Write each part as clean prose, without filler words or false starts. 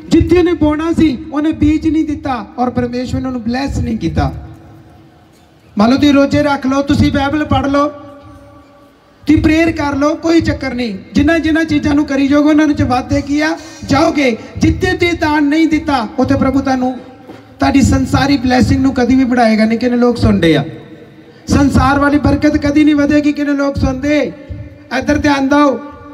जिथे उन्हें बोना सी उन्हें बीज नहीं दिता और परमेश्वर ने उन्हें ब्लैस नहीं किया। मान लो तुम रोजे रख लो, तुम बाइबल पढ़ लो, तुम प्रेयर कर लो, कोई चक्कर नहीं। जिन्हें जिन्हें चीज़ों करी जाओगे उन्होंने च वादे किया जाओगे। जिथे तुम दान नहीं दिता उत्थे प्रभु तुहाडी संसारी ब्लैसिंग नूं कदी भी बढ़ाएगा नहीं। किन्ने लोग सुनते आ संसार वाली बरकत कदी नहीं वधेगी। किन्ने लोग सुनते? इधर ध्यान दो।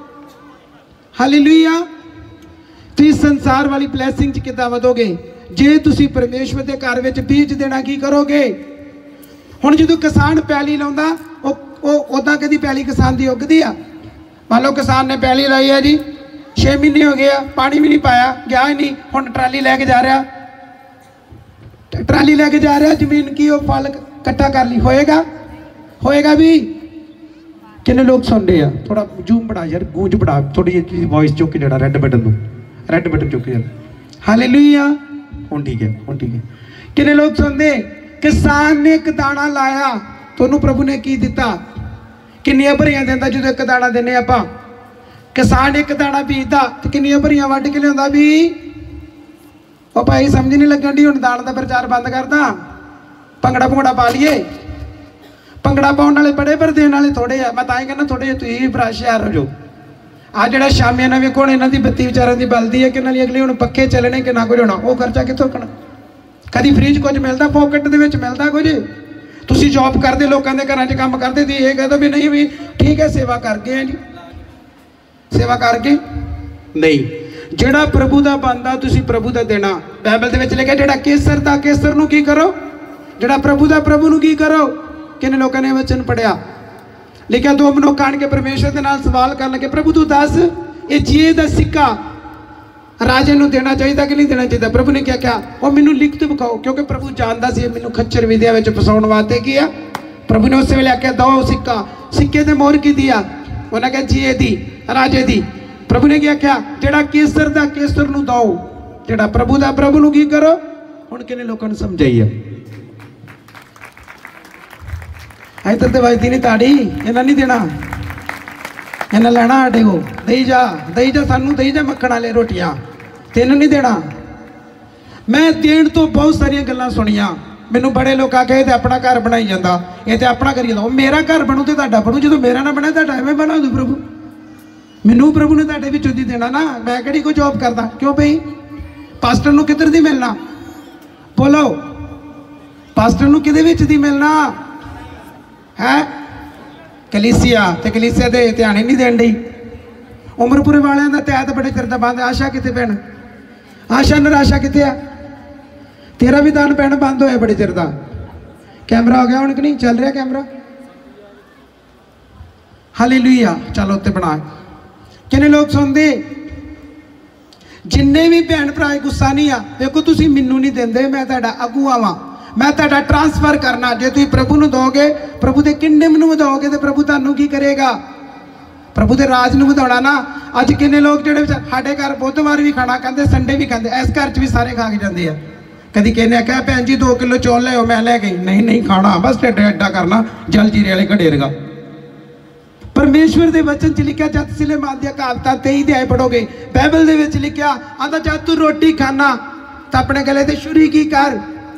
हालेलुया। तुम संसार वाली ब्लैसिंग च किद्दां वधोगे जे तुसीं परमेश्वर के घर में बीज देना की करोगे। हुण जदों किसान पैली लाउंदा उदां कदी पैली किसान की उगदी आ। मान लो किसान ने पैली लाई है जी, 6 महीने हो गया, पानी भी नहीं पाया, गया ही नहीं, हुण ट्राली लैके जा रहा, ट्राली लैके जा रहा, जमीन की वो फल कट्ठा कर ली, होएगा? होएगा भी? किन्ने लोग सुन रहे हैं? थोड़ा जूम बढ़ा यार, गूंज बढ़ा थोड़ी जी, वॉइस चुक जरा रेड बटन दो, रेड बटन चुक यार। हालेलुया। हुण ठीक है, हुण ठीक है। किन्ने लोग सुनते? किसान ने एक दाना लाया तो उन्होंने प्रभु ने की दिता? किन्नियां भरियां देंदा जो एक दाना देने आपां? किसान एक दाना बीजदा तो किन्नियां भरियां वड्ढ के लिआंदा भी? ओ भाई समझ नहीं लगन दी। हुण दान दा प्रचार बंद करदा, भंगड़ा भुंगड़ा पा लीए। भंगड़ा पाउण वाले बड़े पर देण वाले थोड़े आ। मैं तां ही कहना थोड़े तुसीं भी भरा हुशियार हो जाओ। आ जिहड़ा शामियां ना वेखो, इन्हां दी बत्ती विचारां दी बलदी है कि इन्हां दी अगली हुण पक्खे चलने कि ना कुछ होना। वो खर्चा कित्थों करना? कदी फ्री च कुछ मिलदा? पॉकेट दे विच मिलदा कुछ? तुसीं जॉब करदे, लोकां दे घरां च काम करदे, ती ये कहदो भी नहीं भी ठीक है सेवा करके हैं जी, सेवा करके नहीं। जिहड़ा प्रभु दा बनदा तुसीं प्रभु दा देना। बाइबल दे विच लिखिआ जिहड़ा केसर दा केसर नूं की करो, जिहड़ा प्रभु दा प्रभु नूं की करो। किन्ने लोकां ने वचन पढ़िया? लिखिआ 2 मनुख आण के परमेश्वर दे नाल सवाल करन लगे, प्रभु तू दस ये जीए दा सिक्का राजे नूं देना चाहिए कि नहीं देना चाहिए? प्रभु ने क्या कहा? वो मैनू लिख के विखाओ, क्योंकि प्रभु जानता सी मैनू खच्चर विद्या में फसाउण वास्ते किया। प्रभु ने उस वेले आख्या दो सिक्का, सिक्के ते मोहर की दिया? उन्हें कहा जीए दी, राजे दी। प्रभु ने क्या कहा? जिहड़ा केसर दा केसर नूं दो, जिहड़ा प्रभु दा प्रभु नूं की करो। हुण किन्ने लोकां नूं समझाई है? इधर तो वजदी नहीं ताड़ी, इन्हें नहीं देना, इन्हें लैना साडे को, दई जा सानू, दई जा मक्खण वाले रोटियां, तेन नहीं देना। मैं देण तो बहुत सारिया गल्लां सुनिया। मैनू बड़े लोग आखे ये अपना घर बनाई जाता, ये तो अपना करी जाता। मेरा घर बनू तो तुहाडा बनू, जो मेरा ना बने तुहाडा एवें बना दू प्रभु। मैनू प्रभु ने तुहाडे विचों दी देना ना, मैं किहड़ी कोई जॉब करदा? क्यों भाई पास्टर नूं किधर दी मिलना? बोलो, पास्टर नूं किहदे विच दी मिलना है? कलीसिया ते कलीसिया दे ध्यान ही नहीं देण दी। उमरपुरे वालियां दा तैत बड़े चिर दा बंद। आशा किते भैन? आशा निराशा किते आ? तेरा भी दान पैण बंद होया बड़े चिर दा। कैमरा हो गया हुण कि नहीं? चल रहा कैमरा? हालेलुया। चलो उत्ते बना। किन्ने लोग सुनदे? जिन्ने भी भैन भरा गुस्सा नहीं आ, देखो तुसीं मैनू नहीं देंदे, मैं तुहाडा अगुआ वां, मैं तुहाडा ट्रांसफर करना। जे तुसीं प्रभु नूं दोगे, प्रभु दे किंगडम नूं वधाओगे तो प्रभु तुहानूं की करेगा? प्रभु के राज नूं वधाउणा ना। अज किन्ने लोग जिहड़े साडे घर बुधवार भी खाना खांदे, संडे भी खांदे, इस घर च भी सारे खा के जांदे आ। कदी किन्ने आख्या भैन जी 2 किलो चौल ले आओ, मैं लै गई, नहीं खाना, बस ढिड एडा करना, जल जीरे वाले घड़े रगा। परमेश्वर के वचन च लिखा, जद सुलैमान दी कहावतां 23 अध्याय पढ़ोगे, बाइबल दे विच लिखा आंदा जद तू रोटी खाना तो अपने गले ते छुरी की कर।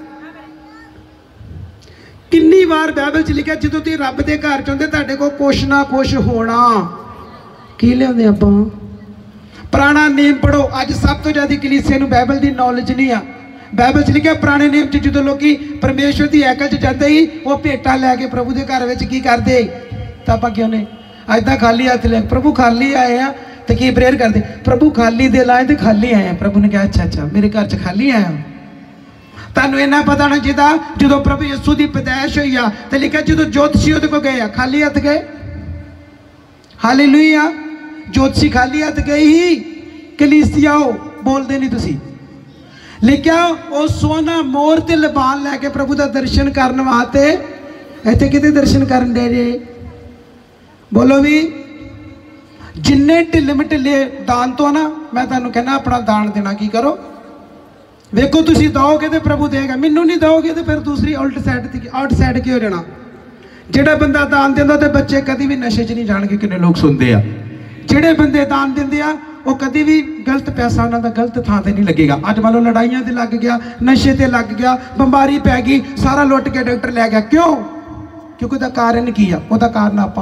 किन्नी बार बाइबल च लिखा जो तुसीं रब दे घर च हुंदे तुहाडे कोल कुछ ना कुछ होना। की लिआंदे आपां? पुराना नेम पढ़ो। अज सब तो ज्यादा कलीसिया नूं बाइबल की नॉलेज नहीं आ। बाइबल च लिखा पुराने नेम च जो लोग परमेश्वर की हैकल च जाते ही वो भेटां लैके प्रभु के घर में की करते, तो आपां क्यों ने अज तक खाली हथ ले? प्रभु खाली आए हैं तो की प्रेयर करते? प्रभु खाली दिल आए तो खाली आए हैं। प्रभु ने कहा अच्छा मेरे घर च खाली आया। तुहानूं इन्ना पता ना जिदा जो प्रभु यीशु की पैदाइश हुई आ तो लिखा जो ज्योतिषी उहदे कोल गए खाली हथ गए। हालेलुया। ज्योतिषी खाली हथ गए ही, कलीसिया बोलते नहीं तुसीं। लिखा वो सोना मोर ते लबान लैके प्रभु का दर्शन करने वास्ते इत्थे किते दर्शन करन दे जे? बोलो भी। जिन्ने ढिले मटिले दान तो ना, मैं तुहानूं कहना अपना दान देना की करो। वेखो तुसीं दोगे तो प्रभु देगा, मैनू नहीं दोगे तो फिर दूसरी उल्ट साइड की हो जाना। जिहड़ा बंदा दान देंदा तो बच्चे कभी भी नशे च नहीं जाणगे। किन्ने लोग सुनते आ? जिहड़े बंदे दान देंदे आ वो कभी भी गलत पैसा उन्होंने गलत थां ते नहीं लगेगा। अज मान लो लड़ाइयां ते लग गया, नशे ते लग गया, बंबारी पै गई, सारा लुट के डॉक्टर लै गया। क्यों? क्योंकि उसका कारण की है, वह कारण आप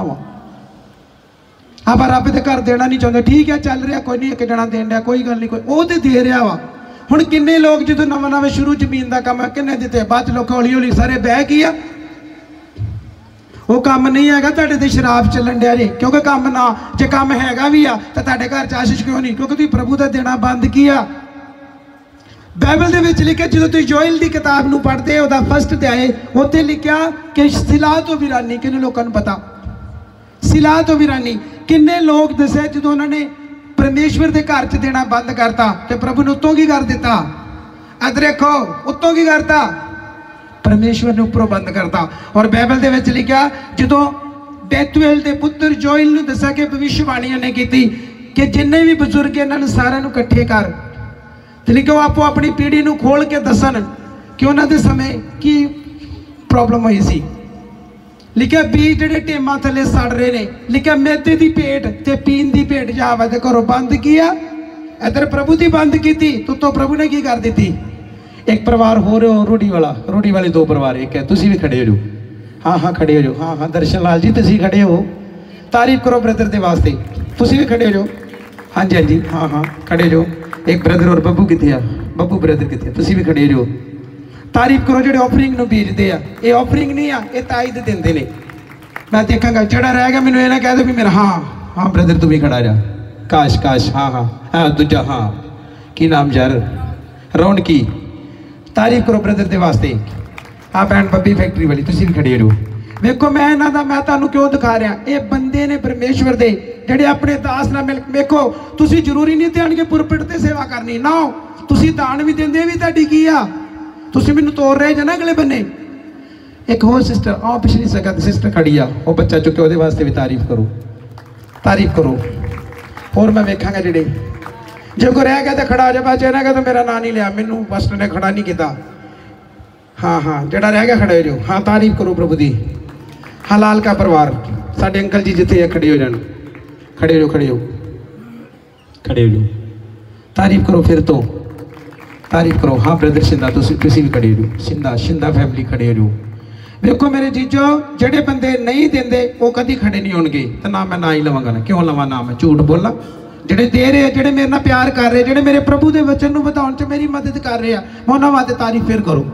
आप रब के घर देना नहीं चाहते। ठीक है चल रहा कोई नहीं, एक जना देन दिया कोई गल नहीं, कोई वो तो दे रहा वा। हुण किन्ने लोग जो नवा नवा शुरू जमीन का काम किन्ने दिते, बाद लोग हौली हौली सारे बह गए। वो काम नहीं है तुहाडे ते शराब चलन दिया जी, क्योंकि काम ना जे काम हैगा भी आ तो तुहाडे घर च आशीष क्यों नहीं? क्योंकि तुसीं प्रभु का देना बंद किया। बाइबल दे विच लिखिया, जो तुसीं जोएल की किताब नूं पढ़दे हो, फस्ट अध्याय, उत्थे लिखिया कि सिला तो वीरानी, किन्ने लोगों को पता सिला तो वीरानी? किन्ने लोग दसे जो उन्होंने परमेश्वर के घर च देना बंद करता तो प्रभु ने उत्तों की कर दिता? इधर देखो, उत्तों की करता? परमेश्वर ने उपरों बंद करता। और बाइबल दे विच लिखिया, जो बैतुएल के पुत्र जोएल नूं दसा कि भविष्यवाणियां ने की कि जिन्ने भी बजुर्ग इन्होंने सारे इकट्ठे कर, तो लिखो आपो अपनी पीढ़ी नूं खोल के दसन कि उन्होंने समय की प्रॉब्लम हुई सी। लिखा बीज जोड़े टेमा थले सड़ रहे ने, लिखा मैदे की भेंट ते पीन की भेंट जावा दे घरों बंद किया। इधर प्रभु की बंद की तो प्रभु ने की कर दी? एक परिवार हो रहे हो रूढ़ी वाले दो परिवार, एक है तुसी भी खड़े हो जो, हाँ हाँ खड़े हो जो, हाँ हाँ दर्शन लाल जी तुसी खड़े हो, तारीफ करो ब्रदर के वास्ते, तुसी भी खड़े हो जो, हाँ जी हाँ जी हाँ हाँ खड़े हो जो। एक ब्रदर और बब्बू कितने आ, बब्बू ब्रदर कितने, तुसी भी खड़े हो जो, तारीफ करो। जो ऑफरिंग नूं बीजते आ, ये ऑफरिंग नहीं आ, ये ताईद देंदे ने। मैं देखा जड़ा रह गया मैनूं ये ना कह दो भी मेरा, हाँ हाँ ब्रदर तू भी खड़ा जा, काश काश, हाँ हाँ हाँ दूजा, हाँ की नाम यार, रौनकी, तारीफ करो ब्रदर के वास्ते। हाँ भैन बब्बी फैक्ट्री वाली, तुसीं भी खड़े हो। वेखो मैं इन्हां दा मैं तुहानूं क्यों दिखा रहा, ये बंदे ने परमेश्वर दे जिहड़े अपने दास नाल मिल। वेखो तुसीं जरूरी नहीं ध्यान के पुरपट ते सेवा करनी ना, तुसीं दान भी दिंदे, भी तुहाडी की आ, तुसीं मैनूं तोड़ रहे जे ना अगले बन्ने। एक होर सिस्टर आओ, पिछली संगत सिस्टर खड़ी आ, वो बच्चा चुके, ਉਹਦੇ वास्ते भी तारीफ करो, तारीफ करो। और मैं वेखांगा ਜਿਹੜੇ जो कोई रह गया तो खड़ा हो जा, बच्चे ना तो मेरा नाम नहीं लिया, मैनू पास्टर ने खड़ा नहीं किया। हाँ हाँ जड़ा रह गया खड़े हो जाओ, हाँ तारीफ करो प्रभु दी। हलाल का परिवार साडे अंकल जी जिथे है खड़े हो जान, खड़े हो खड़े हो खड़े हो जाओ, तारीफ करो फिर तो तारीफ करो। हाँ ब्रदर शिंदा तुसी भी खड़े हो जाओ, शिंदा शिंदा फैमिली खड़े हो जाओ। देखो मेरे जीजो जेडे बंदे नहीं देंदे वो कभी खड़े नहीं होणगे, तो ना मैं ना ही लवांगा ना, क्यों लवां ना, मैं झूठ बोला। जेडे दे रहे, जेडे मेरे नाल प्यार कर रहे, जेडे मेरे प्रभु के वचन नूं वधाउण च मेरी मदद कर रहे हैं, मैं उन्हां वास्ते तारीफ फिर करो।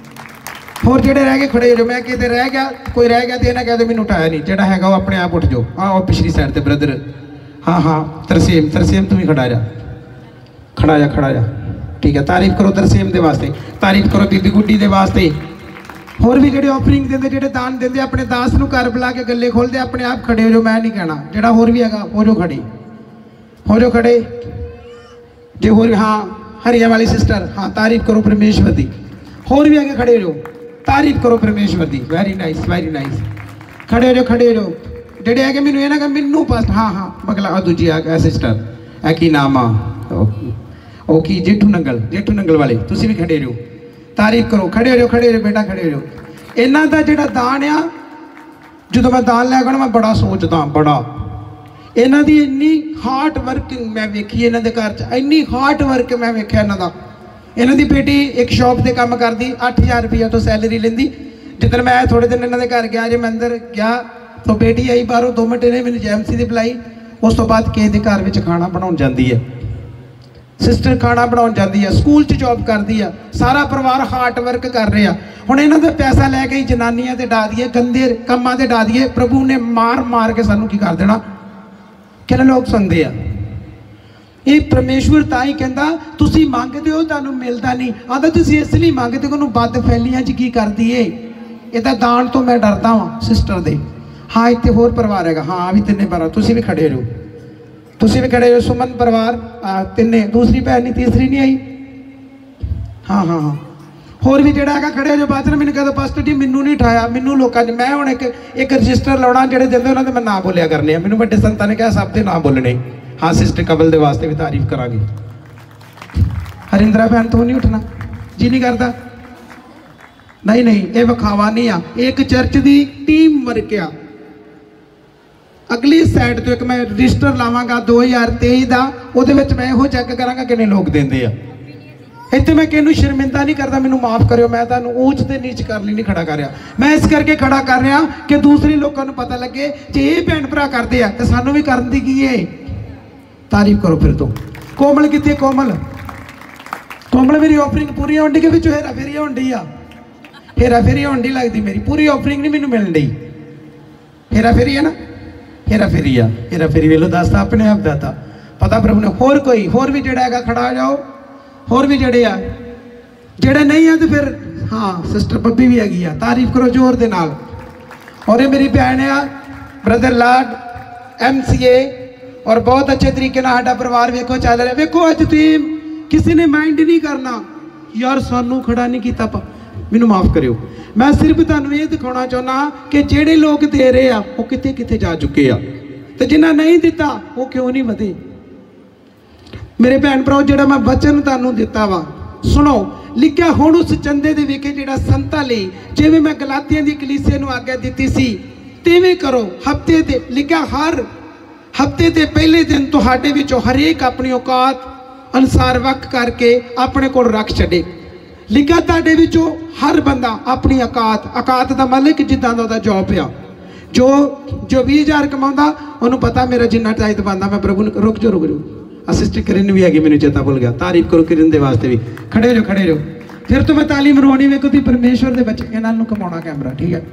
होर जेडे रह गए खड़े हो जाओ, मैं किते रह गया, कोई रह गया तो ये ना कह दो मैनूं उठाया नहीं, जेड़ा हैगा वो अपने आप उठ जाओ। हाँ पिछली साइड ते ब्रदर, हाँ हाँ तरसेम तरसेम तू भी खड़ा जा, खड़ा जा खड़ा जा, ठीक है तारीफ करो तरसेम दे वास्ते, तारीफ करो बीबी गुड्डी दे वास्ते। होर भी जेडे ऑफरिंग देंदे, जेडे दान देंदे, अपने दास नूं घर बुला के गले खोलते, अपने आप खड़े हो जाओ, मैं नहीं कहना, जेड़ा होर भी हैगा हो जाओ खड़े, हो जाओ खड़े जे होर। हाँ हरिया वाली सिस्टर, हाँ तारीफ करो परमेश्वर दी। होर भी आगे खड़े हो जाओ, तारीफ करो परमेश्वर दी। वेरी नाइस वेरी नाइस, खड़े हो जाओ खड़े हो जाओ। जेडे है मैनू ये ना मैनू पास, हाँ हाँ मगला दूजी आ सिस्टर है की नाम आ, ओ की जेठू नंगल वाले, तुसी भी खड़े हो, तारीफ करो, खड़े हो जाओ खड़े हो जाओ बेटा खड़े हो जाओ। इन्हां दा जेड़ा दान आ, जो मैं दान लैगा मैं बड़ा सोचदा, बड़ा इन्हां दी इन्नी हार्ड वर्किंग मैं वेखी, इन्हां दे घर च इन्नी हार्ड वर्क मैं वेख्या इन्हां दा। इन्हां दी बेटी एक शॉप ते काम करदी, 8000 रुपया तो सैलरी लेंदी। जिदन मैं थोड़े दिन इन्हां दे घर गया, जे मैं अंदर गया तो बेटी आई बाहरों, 2 मिनट इन्हें मैंने जैमसी दी बुलाई, उस तो बाद किसी दे घर विच खाना बनाउण जांदी है, सिस्टर खाना बनाउण जांदी है, स्कूल च जॉब करदी है, सारा परिवार हार्ड वर्क कर रहे हैं। हुण इन्हां दा पैसा लैके जनानियां ते डा दीए, गंदे कामां ते डा दीए, प्रभु ने मार मार के सानू की कर देना। किन्ने लोग सुनते हैं ये परमेश्वर ताई कहता तुसी मंगते हो तुहानू मिलता नहीं, आंदा तुसी इसलिए मंगते हो, बद फैलियां च की कर दिए, इहदा दान तो मैं डरदा वां सिस्टर दे। हाँ इतने होर परिवार हैगा, हाँ भी 3 परिवार, तुसी भी खड़े हो, तुसी भी खड़े हो। सुमन परिवार 3, दूसरी भैन नहीं, तीसरी नहीं आई, हाँ हाँ हाँ। होर भी जोड़ा है खड़े हो जो, बाद में मैंने कहते पास्टर जी मैनू नहीं उठाया, मैनू लोगों ने, मैं हूँ एक रजिस्टर लाना जोड़े देंगे उन्होंने मैं ना बोलिया करने, मैंने बड़े संतां ने कहा सब के ना बोलने। हाँ सिस्टर कबल के वास्ते भी तारीफ करांगे। हरिंद्रा भैन तो नहीं उठना जी, नहीं करता, नहीं नहीं ये विखावा नहीं आ, एक चर्च की टीम वर्क आ, अगली साइड तो एक मैं रजिस्टर लावांगा 2023 का, ਉਹਦੇ ਵਿੱਚ मैं ਇਹੋ चेक करांगा किन्ने लोग देंदे आ। ਇੱਥੇ मैं किनू शर्मिंदा नहीं करता, मैनू माफ़ करियो, मैं तुहानू ऊंच ते नीच कर ਲਈ नहीं खड़ा कर रहा। मैं इस करके खड़ा कर रहा कि दूसरे लोगों को पता लगे जे ये भैन भरा करते हैं तो सानू भी करन दी की है। तारीफ करो फिर तो। कोमल कितने? कोमल कोमल मेरी ऑफरिंग पूरी होनी के विचों हेरा फेरी होनी आ, हेरा फेरी होनी लगती, मेरी पूरी ऑफरिंग नहीं मैनू मिलन दी। हेरा फेरी है ना, हेरा फेरी आ, हेरा फेरी वेलो दसता अपने आप दाता पता प्रभु ने। होर कोई होर भी जड़ा है खड़ा हो जाओ, होर भी जड़े आ, जड़े नहीं है तो फिर हाँ सिस्टर बब्बी भी हैगी आ, तारीफ करो जोर दे नाल। और ये मेरी भैन आ ब्रदर लाड MCA, और बहुत अच्छे तरीके ना साडा परिवार वेखो चल रहा। वेखो अज तुम किसी ने माइंड नहीं करना यार सानू खड़ा नहीं किया, मैनू माफ़ करियो। मैं सिर्फ तुहानू ये दिखाना चाहना कि जेड़े लोग दे रहे आ वो किते किते जा चुके आ, ते जिन्हां नहीं दिता वो क्यों नहीं वधे। मेरे भैन भराओ जेड़ा मैं वचन तुहानू दिता वा सुनो, लिखिया हुण उस चंदे दे विखे जेड़ा संतां लई जिवें मैं गलातियां दी कलीसिया नू आग्या दित्ती सी तिवें करो। हफ्ते ते लिखिया हर हफ्ते के पहले दिन तुहाडे विचों हरेक अपनी औकात अनुसार वक करके अपने कोल रख छड़े। लिखा तुहाडे विचों हर बंदा अपनी औकात, औकात का मतलब कि जिद्दां दा जॉब आ, जो 20,000 कमाउंदा उन्होंने पता मेरा जिन्ना टाइट बनता मैं प्रभु ने रुक जाओ असिस्टेंट किरण भी हैगी, मैंने चेता भुल गया। तारीफ करो किरण के वास्ते भी। खड़े रहो खड़े रहो। फिर तो मैं ताली मरवानी वेखो ती परमेश्वर के बच्चे इन्हां नूं कमाउणा कैमरा ठीक है।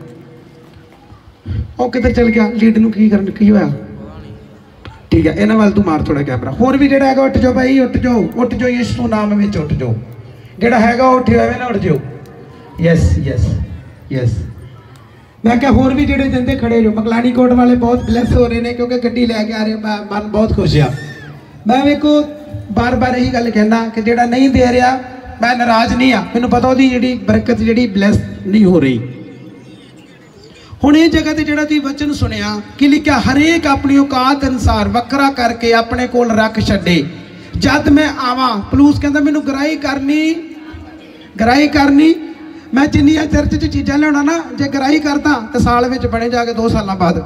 ਉਹ किधर चल गया लीड नूं की करन की होया ठीक है। इन्हां वाल तू मार थोड़ा कैमरा। होर भी जिहड़ा हैगा उठ जाओ भाई, उठ जाओ यीशु नाम विच उठ जाओ, जिहड़ा हैगा उठियो एवें ना उठ जाओ। Yes yes yes. मैं क्या होर भी जिहड़े जिंदे खड़े जो मकलानी कोट वाले बहुत ब्लैस हो रहे हैं क्योंकि गड्डी लैके आ रहे, मैं मन बहुत खुश आ। मैं वेखो बार बार यही गल कहना कि जिहड़ा नहीं दे रहा मैं नाराज नहीं आ, मैनूं पता उहदी जिहड़ी बरकत जिहड़ी ब्लैस नहीं हो रही। हुण इह जगह ते जिहड़ा तुसीं वचन सुनिया कि लिखिया हरेक अपनी औकात अनुसार वक्रा करके अपने कोल रख छड्डे जद मैं आवां। पलूस कहंदा मैनूं गराही करनी मैं जिन्नियां चर्च च चीज़ां लियाउणा ना जे गराही करदा तो साल में बने जाके 2 साल बाद।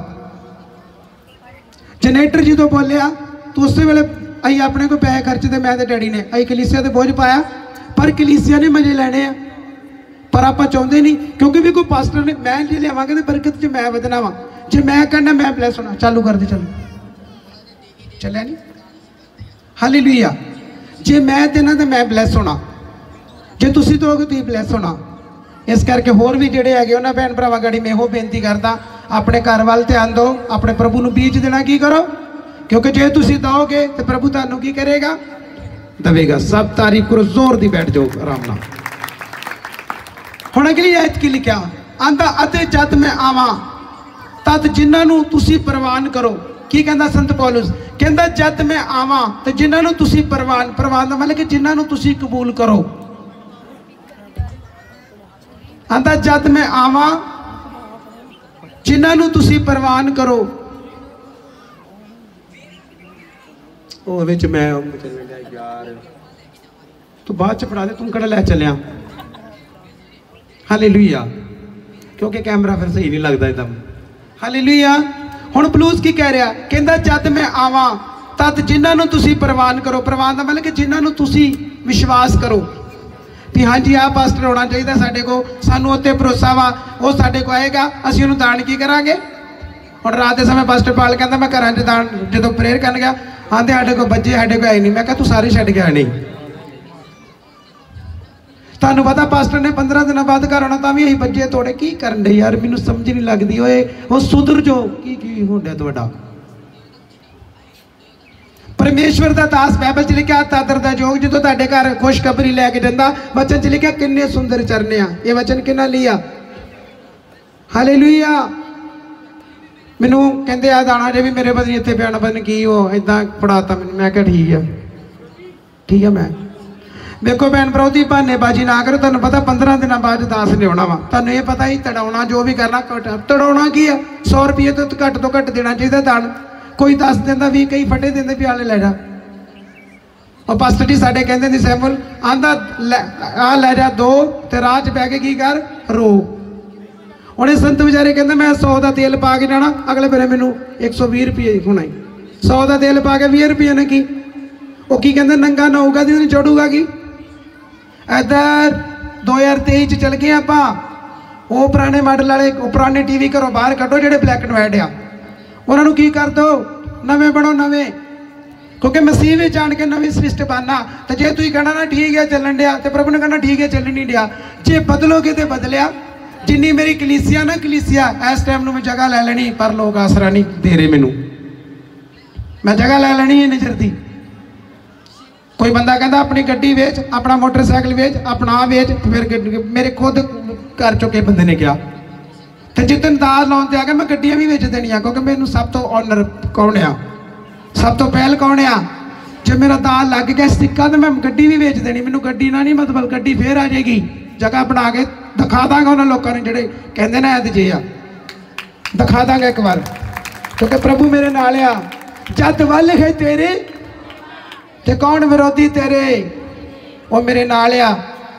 जनरेटर जो बोलिया तो उस वेले अं अपने को पैसे खर्चते, मैं तो डैडी ने अं कलीसिया ते बोझ पाया, पर कलीसिया ने मजे लैने आ पर आप चाहते नहीं क्योंकि भी कोई पास्टर ने मैं जे लियावांगे तो बरकत च मैं वधना वा। जे मैं कहना मैं ब्लैस होना चालू कर दे चलो चलिया नहीं हालेलुया। जे मैं देना तो मैं ब्लैस होना, जे तुसीं दोगे तो ब्लैस होना। इस करके होर भी जिहड़े हैगे उन्हां भैन भरावां गाड़ी मैं इहो बेनती करदा अपने घर वाल ध्यान दो, अपने प्रभु नूं बीज देना की करो क्योंकि जे तुसीं दोगे तो प्रभु तुहानूं की करेगा देवेगा। सब तारीफ करो जोर दी बैठ जाओ आराम नाल। हुण अगली आयत की लिखिया आंदा अते जद मैं आवां तद जिन्हां नूं तुसीं परवान करो। की कहंदा संत पौलुस कहंदा जद मैं आवां तो जिन्हां नूं तुसीं परवान दा मतलब कि जिन्हां नूं तुसीं कबूल करो। आंदा जद मैं आवां जिन्हां नूं तुसीं परवान करो। ਉਹ ਵਿੱਚ मैं यार तू बाद च पढ़ा दे तू कड़ा लै चलिया हालेलुया क्योंकि कैमरा फिर सही नहीं लगता एकदम। हालेलुया। हुण पलूस की कह रहा कहंदा जद मैं आवां तद जिन्हां नूं तुसीं परवान करो। परवान दा मतलब कि जिन्हां नूं तुसीं विश्वास करो भी हाँ जी आ पास्टर होना चाहिए साडे को, सानू उत्ते भरोसा वा वो साडे को आएगा असीं उहनूं दान की करांगे। हुण रात के समय पास्टर पाल कहंदा मैं घरां च दान जदों प्रेयर करन गया आंदे साडे को बच्चे साडे को है नहीं। मैं कहा तू सारे छड्ड गया नहीं। तुहानूं पता पास्टर ने 15 दिन बाद घर आना तां भी यही बच्चे तोड़े की करन दे यार मैनूं समझ नहीं लगदी। ओए वो सुधर जो की होंदा तुहाडा। परमेश्वर का दास बाइबल च लिखिया तादर दा जोग जो तुहाडे घर खुशखबरी लैके जांदा वचन च लिखिया किन्ने सुंदर चरने आ। ये वचन किन्ना लिया हालेलुया। मैनू कहते आ दाना जे भी मेरे बदनी इतने प्याना बदन की वो इदा पढ़ाता मैंने। मैं क्या ठीक है मैं देखो भैन भराओ दी बहानेबाजी ना करो। तुहानूं पता 15 दिन बाद दास लिया वा। तुहानूं ये पता ही तड़ाउणा जो भी करना तड़ाउणा की है 100 रुपये तो घट देना चाहिए दान। कोई 10 दिंदा भी कई फटे देंदे भी आले लै जा। और पास्टर जी साडे कहंदे नी सैमुअल आंदा आ लै जा 2 ते राह च बह के की कर रो। ਹੁਣ ਇਹ ਸੰਤ ਵਿਚਾਰੇ ਕਹਿੰਦੇ मैं 100 का तेल पा के जाना, अगले वेले मैनू 120 रुपये होना, 100 का तेल पा के 20 रुपये ने की वो की कहते नंगा नहाऊगा तो चढ़ूगा की। इधर 2023 चल गए आप, वो पुराने मॉडल वाले पुराने टीवी घरों बाहर कड्डो जेडे ब्लैक एंड वाइट आ, उन्होंने की कर दो, नवे बनो नवे, क्योंकि मसीह में जान के नवी सृष्टि बनना। तो जे तुम कहना ना ठीक है चलन दिया, तो प्रभु ने कहना ठीक है चलन नहीं दिया, जे बदलोगे तो बदलिया। जिन्नी मेरी कलीसिया ना कलीसिया इस टाइम में जगह लै लेनी, पर लोग आसरा नहीं दे रहे मैनू, मैं जगह लै लेनी है नजर दी। कोई बंदा कहता अपनी गड्डी वेच, अपना मोटरसाइकिल वेच, अपना आ वेच, फिर मेरे खुद कर चुके बंदे ने कहा तो जितने दाज लाने ते आ गया मैं गड्डियां भी वेच देनिया, क्योंकि मैनू सब तो ऑनर कौन आ, सब तो पहल कौन आ। जो मेरा दाल लग गया सिक्का तो मैं गड्डी भी वेच देनी, मैनू गड्डी ना नहीं मतलब गड्डी फिर आ जाएगी, जगह बना के दिखा दांगा उन्होंने लोगों ने जेडे कहते ना ऐद जे आ, दिखा दांगा एक बार, क्योंकि प्रभु मेरे नाल आ। जद वल है तेरे ते कौन विरोधी तेरे, वो मेरे नाल आ।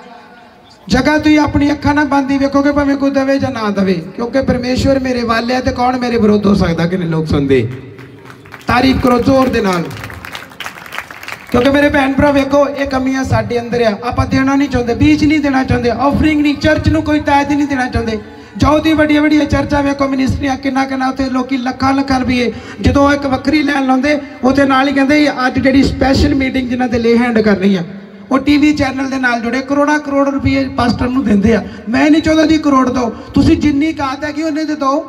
जगह तुम अपनी अखा ना बंदी वेखोगे भावें कोई दवे या ना दवे, क्योंकि परमेश्वर मेरे वाल है तो कौन मेरे विरोध हो सकता। कि लोग सुनते तारीफ करो जोर दे नाल, क्योंकि मेरे भैन भरा वेखो ये कमियां साडे अंदर आ, आप देना नहीं चाहते, बीज नहीं देना चाहते, ऑफरिंग नहीं, चर्च में कोई तायद नहीं देना चाहते। जाओ दी वड्डिया वड्डिया चर्चा वेखो मिनिस्ट्रियां किन्ना किन्ना उत्थे लोग लखां लखां रुपये जो एक वक्री लैन लाते उत्थे नाल ही कहते अज जिहड़ी स्पैशल मीटिंग जिन्हां ते ले हैंड करनी है वो टीवी चैनल के नाल जुड़े करोड़ा करोड़ रुपये पास्टर नूं दिंदे आ। मैं नहीं चाहता जी करोड़ दो, तुसीं जिन्नी कात है कि उन्ने ते दो,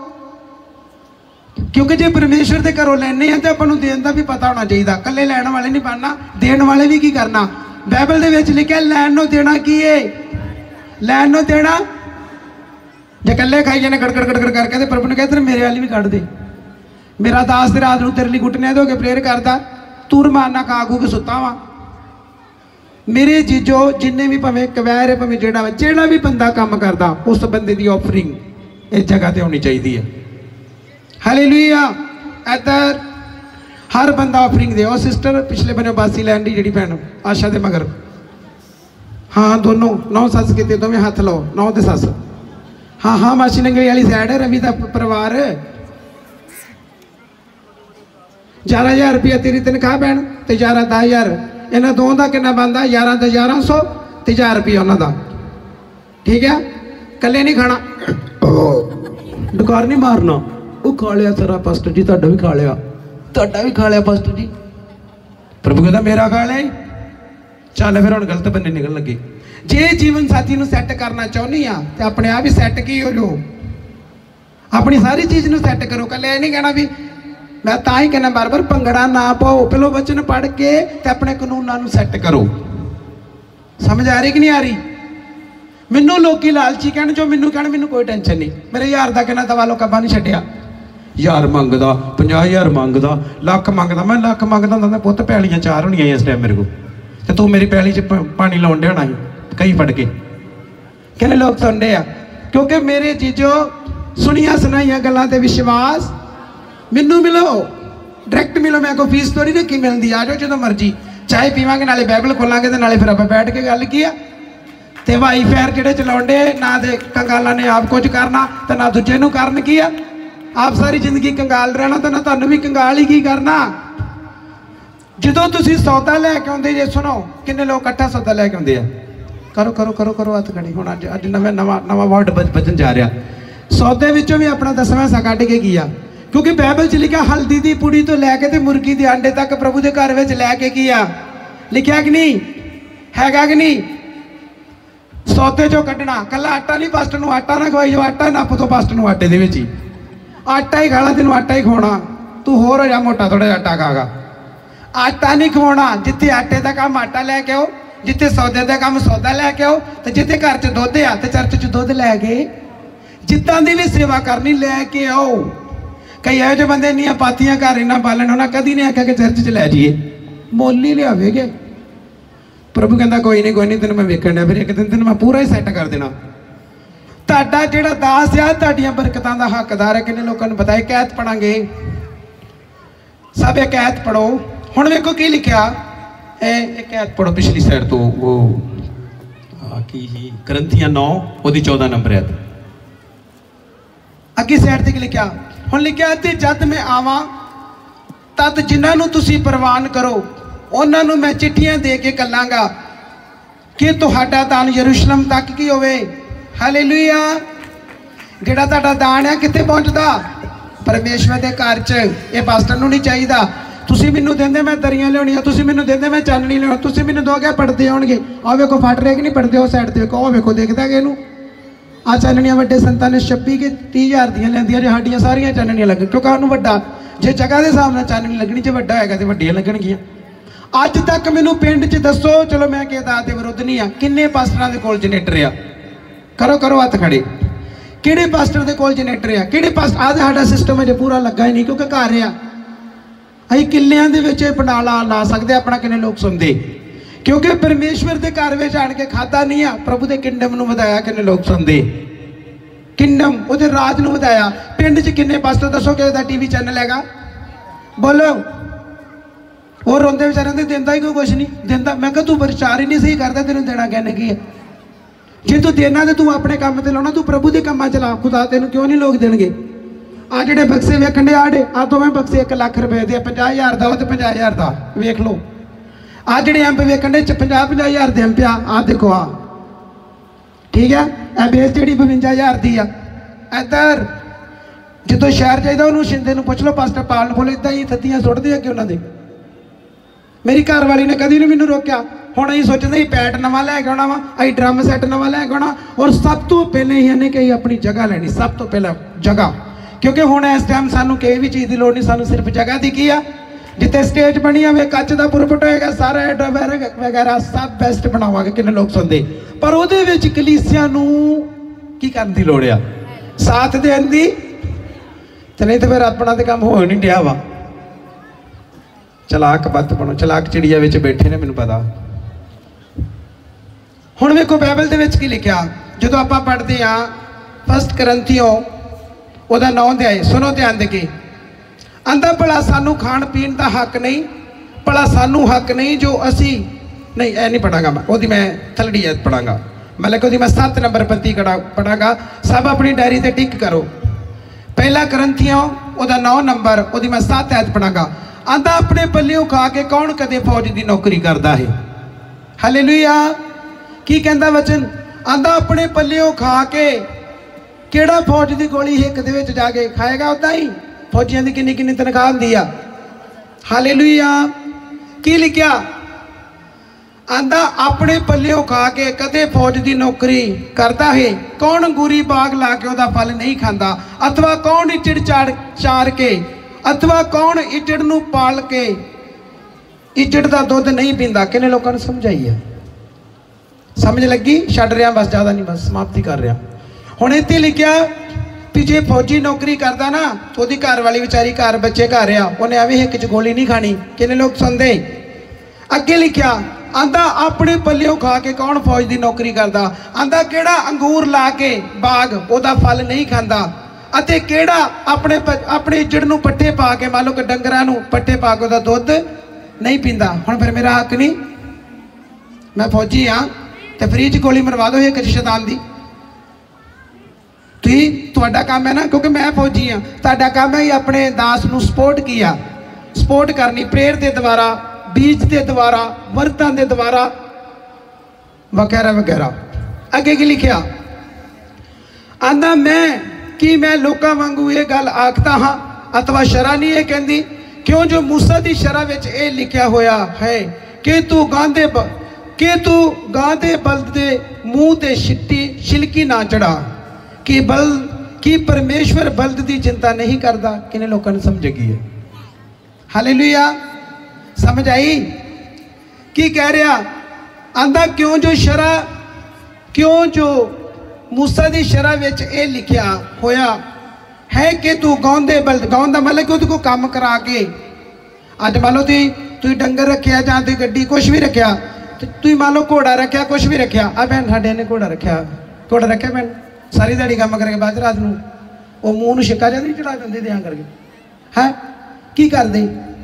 क्योंकि जे परमेश्वर के घरों लैने हैं तो आपको देने का भी पता होना चाहिए, कल्ले लैण वाले नहीं बनना, देण वाले भी की करना। बाइबल दे विच लिखिआ लैण नूं देना की है, लैण नूं देना जे कल्ले खाई जाने गड़गड़ गड़गड़ करके तो प्रभु ने कहते मेरे वाली भी कढ़ दे, मेरा दास ते रात नूं तेरे लिए घुटने धो के प्रेयर करता, तूर मारना खा खू के सुता वा। मेरे जीजो जिन्ने भी भावें कवैर भावें जेड़ा भी बंदा काम करता उस बंदे की ऑफरिंग इस जगह पर होनी चाहिए है। हालेलुया। इधर हर बंदा ऑफरिंग दे। और सिस्टर पिछले बने बासी लैन दी जी भैन आशा दे मगर, हाँ दोनों नौ सस किते दोवें हाथ लो, नौ ते सस, हाँ हाँ मासी नंगली वाली साइड है, रवि का परिवार 11,000 रुपया तेरी तनख्वाह भैन ते 10,000 इन्होंने दोनों का कितना बनता 11 तो 1100 ते 1000 रुपया उन्होंने, ठीक है। कले नहीं खाना, डकार नहीं मारना, वो खा लिया सारा पास्टर जी, तुहाडा भी खा लिया, तुहाडा भी खा लिया पास्टर जी। प्रभु कहता मेरा खा लिया, चल फिर हम गलत बन्ने निकल लगे। जे जीवन साथी नूं सैट करना चाहनी आ तो अपने आप ही सैट की हो जाओ, अपनी सारी चीज़ नूं सैट करो। कल नहीं कहना भी मैं तां ही कहना बार बार भंगड़ा ना पाओ, पहलो वचन पढ़ के ते अपने कानूनां नूं सैट करो। समझ आ रही कि नहीं आ रही? मैनू लोग लालची कहन, जो मैनू कहन मैनू कोई टेंशन नहीं, मेरे 1000 का कहना दवा लोग नहीं छड्डिया, 1000 मंगदा 50,000 मंगदा लख मंगदा, मैं लख मंगदा होंदा पुत्त पैलियां 4 होनियां इस टाइम मेरे को, तो तू मेरी पैली च पानी लाउण डे होना कई फड़ के कहने लोग सुनते आ। क्योंकि मेरे जीजो सुनिया सुनाइया गल्लां ते विश्वास मैनू मिलो, डायरैक्ट मिलो, मैं कोई फीस तो नहीं रखी, मिलती आ जाओ जो मर्जी, चाय पीवांगे नाले बाइबल खोलांगे तो नाले फिर आप बैठ के गल की आ। तो वाई फायर जोड़े चलाउंडे ना तो कंगाला ने आप कुछ करना तो ना दूजे नूं करन की आ, आप सारी जिंदगी कंगाल रहना तो ना तुहानूं भी कंगाल ही की करना। जो तुसीं सौदा लैके आउंदे जे, सुनो किन्ने लोग इकट्ठा सौदा लैके आउंदे आ, करो करो करो करो हत्थ खड़ी। हुण अज नवा वर्ड बचन जा रहा, सौदे विचों भी अपना 10वां हिस्सा कढ के किया, क्योंकि बाइबल च लिखा हल्दी की पुड़ी तो लैके ते मुर्गी के अंडे तक प्रभु के घर में लैके किया, लिखा कि नहीं हैगा कि नहीं? सौदे चो कढ़ना, कला आटा नहीं, पास्टर नूं आटा ना खवाई जो, आटा नप तो पास्टर नूं आटे दे विच ही, आटा ही खाना, तेनों आटा ही खवाना, तू होर हो जा मोटा थोड़ा जिहा आटा खागा। आटा नहीं खवाना, जिथे आटे का काम आटा लैके आओ, जिथे सौदे का काम सौदा लैके आओ, तो जिथे घर च दुध आ तो चर्च च दुध लैके, जिद्दां दी भी सेवा करनी लैके आओ। कई यहो जे बंदे इन्नियां पातियां घर इन्ना बालन, उन्हें कदी नहीं आख्या कि चर्च च लै जाइए, मुल ही लियावेगे। प्रभु कहता कोई नहीं तेन मैं वेखण दिया, फिर एक दिन तेन मैं पूरा ही सैट कर देना। तुहाडा जिहड़ा दास आ तुहाडीआं बरकतां दा हकदार है। किन्ने लोगों ने बताया कैत पढ़ांगे, सब एक कैत पढ़ो। हुण वेखो की लिखिया, एक कैत पढ़ो पिछली साइड तो, वो की ही करंथियां 9 ओदी 14 नंबर है। अगे साइड ते लिखा, हुण लिखा ते जद मैं आवां तद जिन्हां नूं तुसीं प्रवान करो उन्हां नूं मैं चिट्ठियां दे के कल्लांगा कि तुहाडा दान यरूशलेम तक की होवे। हालेलुया। जिहड़ा तुहाडा दान है कित्थे पहुंचदा? परमेश्वर के घर च। ये पास्टर नूं नहीं चाहिदा। तुसीं मैनूं दिंदे मैं दरियां लियाउणियां, तुसीं मैनूं दिंदे मैं चाननी लियाउणी, तुसीं मैनूं दोगे पड़दे आउणगे। आ वेखो फट रहे कि नहीं पड़दे, उस साइड ते वेखो, ओ वेखो देखदा कि इहनूं आ चाननियां वड्डे संतां ने 26 के 30,000 दियां लैंदियां जे साडियां सारियां चाननियां लगन, क्योंकि उहनूं वड्डा जे जगह के हिसाब नाल चाननी लगनी, जे वड्डा होएगा ते वड्डियां लगणगियां। अज तक मैनूं पिंड च दसो, चलो मैं किस दात दे विरुद्ध नहीं आ, किन्ने पास्टरां दे कोल जनरेटर आ? करो करो हत्थ खड़े। किहड़े पास्टर दे कोल जनरेटर आ? किहड़े पास्टर? आ साडा सिस्टम अजे पूरा लगा ही नहीं, क्योंकि घर आ। ਅਸੀਂ ਕਿੱਲਿਆਂ ਦੇ ਵਿੱਚ ਪੰਡਾਲ ਲਾ ਸਕਦੇ ਆਪਣਾ। ਕਿੰਨੇ ਲੋਕ ਸੁਣਦੇ? क्योंकि परमेश्वर के घर में आन के खाता नहीं आ, प्रभु के किंगडम में वधाया। किन्ने लोग सुनते? किंगडम उहदे राज में वधाया। पिंड च किन्ने पास्टर दसो कि टीवी चैनल हैगा? बोलो। वो रोंदे बेचारे ने दिंदा ही कोई कुछ नहीं दिंदा। मैं कहा तू प्रचार ही नहीं सही करता, तेन देना कहने की है? जे तू देना तो तू अपने काम से लाना, तू प्रभु के कामां च ला। खुदा तेन क्यों नहीं लोग देंगे? आ जेडे बक्से वेखण दे आड़े आ तो मैं बक्से 1 लाख रुपए दे 50,000 का, तो 50,000 का वेख लो। आ जेडे अंब वेखण दे 50,000 दे अंब आ देखो आ, ठीक है। ए बेस जी 52,000 की आ। इधर जो शहर चाहिए उन्होंने शिंदे पुछ लो, पास्टर पाल बोले इदा ही थद्दियां सुटते अगे उन्होंने। मेरी घर वाली ने कभी नहीं मैंने रोकया। हुण असीं सोचते ही पैट नवा लैके आना वा, असीं ड्रम सैट नवा लैके आना, और सब तो पहले ही इन्हें कही अपनी जगह लैनी, सब तो पहले जगह। क्योंकि हुण इस टाइम सानू किसी भी चीज़ की लोड़ नहीं, सानू सिर्फ जगह दी की आ। जिते स्टेज बनी है कच का पुरपट होएगा, सारा एडा वगैरह सब बेस्ट बनावांगे। किन्ने लोग सुनते? पर उहदे विच कलीसिया नू की करन दी लोड़ आ? साथ देण दी। ते नहीं तो फिर अपना तो काम हो नहीं दिया वा। चलाक बत बनो, चलाक चिड़िया विच बैठे ने, मैनूं पता। हुण वेखो बाइबल दे विच की लिखिया, जदों आपां पढ़दे आ 1 करंथियों ਉਹਦਾ 9 अध्याय, सुनो ध्यान दे के। आंदा भला सानू खाण पीण का हक नहीं, भला सानू हक नहीं जो असी नहीं, ऐ नहीं पढ़ांगा मैं, ओदी मैं थलड़ी आयत पढ़ांगा। मतलब कि मैं 7 नंबर पंक्ति पढ़ांगा। सब अपनी डायरी से टिक करो। 1 करंथियों ओदा 9 नंबर, ओदी मैं 7 आयत पढ़ांगा। आंदा अपने पल्लियों खा के कौन कदे फौज की नौकरी करता है? हालेलुया। की कहता वचन? आंदा अपने पल्लियों खा के केड़ा फौज की गोली हिक दे विच जाके खाएगा? उदा ही फौजियों की किन्नी किन्नी तनख्वाह होंदी आ। हालेलुया। की लिखिया? आंदा अपने पल्लियों खा के कदे फौज की नौकरी करता है, कौन अंगूरी बाग ला के उसका फल नहीं खाता, अथवा कौन इचड़ चार के, अथवा कौन इचड़ नूं पाल के इचड़ का दुध नहीं पींदा। किन्ने लोगों ने समझाई है? समझ लगी? छड्ड रहा बस, ज़्यादा नहीं, बस समाप्ति कर रहा। हुण इत्थे लिखिया भी जे फौजी नौकरी करता ना तो उसकी घर वाली बेचारी घर बच्चे घर आ, उन्हें एवं हिक च गोली नहीं खानी। किन्ने लोग सुनते? अगे लिखिया आंदा अपने पल्लियों खा के कौन फौज की नौकरी करता, आंदा केड़ा अंगूर ला के बाग उसका फल नहीं खाता, अते केड़ा अपने अपने इज्जड़ नूं पट्ठे पा के, मान लो कि डंगरां नूं पट्ठे पा के उसका दुध नहीं पींदा। हुण फिर मेरा हक नहीं? मैं फौजी हाँ तो फ्री च गोली मरवा दो एक शैतान दी। तुहाडा काम है ना, क्योंकि मैं फौजी हाँ, तुहाडा काम है अपने दास नूं सपोर्ट किया, सपोर्ट करनी प्रेयर के द्वारा, बीज के द्वारा, वर्तां के द्वारा वगैरह वगैरह। अगे की लिखिया? आंदा मैं लोकां वांगू ये गल आखता हाँ अथवा शरा नहीं ये कहती, क्यों जो मूसा की शरा विच ये लिखिया होया है कि तू गांदे बल्द दे मूँह ते छिलकी ना चढ़ा, कि परमेश्वर बल्द की चिंता नहीं करता। किन्ने लोगों ने समझ गई है? हालेलुया। समझ आई? की कह रहा? आंदा क्यों जो मूसा की शरा विच ये लिखिया होया है कि तू गाँदे बल्द, गाँव का मतलब कि उसको काम करा के, अज मान लो तु डंगर रखिया जां तु गड्डी कुछ भी रखिया, तु मान लो घोड़ा रखिया, कुछ भी रखिया। आ भैन साडे ने घोड़ा रखिया भैन, सारी दिहाड़ी काम करके बाद रात को वो मूँह में छिक्का नहीं चढ़ा देंगे दिया करके, है की करते?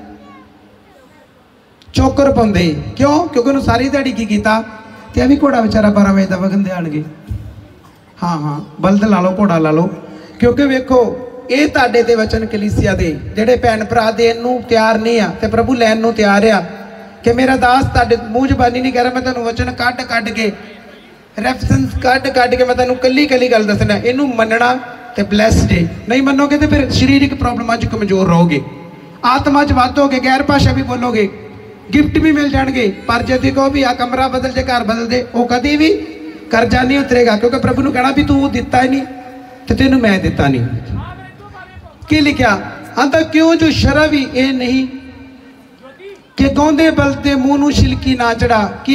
चौकर पाते। क्यों? क्योंकि उन्होंने सारी दिहाड़ी की किया, तो भी घोड़ा बेचारा 12 बजे तक वगन दे आएंगे। हाँ हाँ, बल्द ला लो, घोड़ा ला लो, क्योंकि वेखो ये तुहाडे ते वचन कलीसिया दे जिहड़े भैन भरा देण नूं तैयार नहीं आ ते प्रभु लैण नूं तैयार आ कि मेरा दास तुहाडे मूँह जबानी नहीं कह रहा, मैं तुहानूं वचन कढ के रैफरेंस कढ के मैं तुहानूं कल्ली गल दसना, इहनूं मनना ते ब्लैस जे, नहीं मनोगे तो फिर शरीरिक प्रॉब्लमां च कमजोर रहोगे, आत्मा च वधोगे, गैर भाषा भी बोलोगे, गिफ्ट भी मिल जाएंगे, पर जे देखो भी आ कमरा बदल जे घर बदल दे वो कभी भी कर्जा नहीं उतरेगा, क्योंकि प्रभु ने कहना भी तू दिता ही नहीं तो तेन मैं दिता नहीं। की लिखा आंदा क्यों जो शरा भी ये नहीं कि गौंदे बलदे मुंह नूं छिलकी ना चढ़ा, कि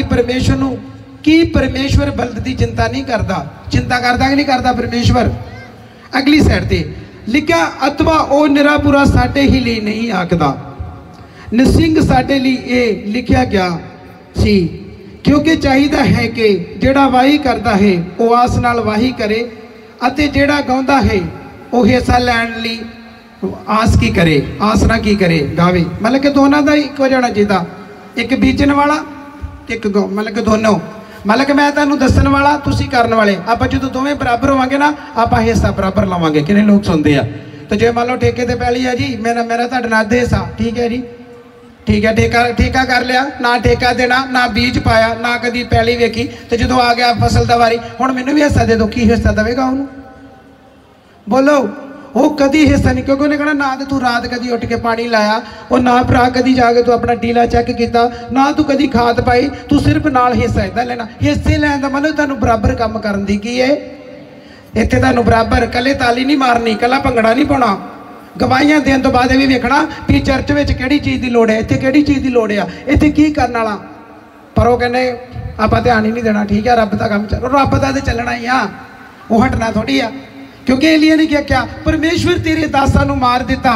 परमेश्वर बलद की चिंता नहीं करता, चिंता करता कि नहीं करता परमेश्वर। अगली साइड ते लिखा अथवा ओ निरापुरा साडे ही लिए नहीं आखदा, नसिंग साडे लिए ये लिखा गया सी, क्योंकि चाहिदा है कि जेड़ा वाही करता है वो आस नाल वाही करे, अते जेड़ा गाउंदा है वो हिस्सा लैण लई आस की करे, आस ना की करे गावे। मतलब कि दोनों का एक हो जाना चाहिए, एक बीजन वाला एक मतलब कि दोनों, मतलब कि मैं तुहानूं दस्सण वाला तुसीं करन वाले, आप जो दोवें बराबर होवांगे ना आप हिस्सा बराबर लवांगे। कितने लोग सुनते हैं तो जो मान लो ठेके ते पैली है जी मेरा तुहाडे नाल अद्धे हिस्सा, ठीक है जी ठीक है, ठेका कर लिया, ना ठेका देना ना बीज पाया ना कभी पैली वेखी, तो जो आ गया फसल दा वारी हुण मैनूं भी हिस्सा दे दो, की हिस्सा देवेगा उहनूं? बोलो वो कभी हिस्सा नहीं, क्योंकि उन्हें कहना ना तो तू रात कभी उठ के पानी लाया, और ना भरा कभी जाके तू अपना डीला चेक किया, ना तू कभी खाद पाई, तू सिर्फ नाल हिस्सा इदा लेना। हिस्से लैन का मतलब तुहानूं बराबर काम करन दी की है, इत्थे तुहानूं बराबर कले ताली नहीं मारनी, कला भंगड़ा नहीं पाउणा, गवाहियां देने तो बाद भी वेखना भी चर्च में किहड़ी चीज़ की लोड़ है, इत्थे किहड़ी चीज़ की लोड़ है, इत्थे की करन वाला, पर वो कहने आपां ध्यान ही नहीं देना, ठीक है रब का काम चलो, रब का तो चलना ही आ, वो हटना थोड़ी आ, क्योंकि एलिया ने क्या परमेश्वर तेरे दासां नूं मार दिता,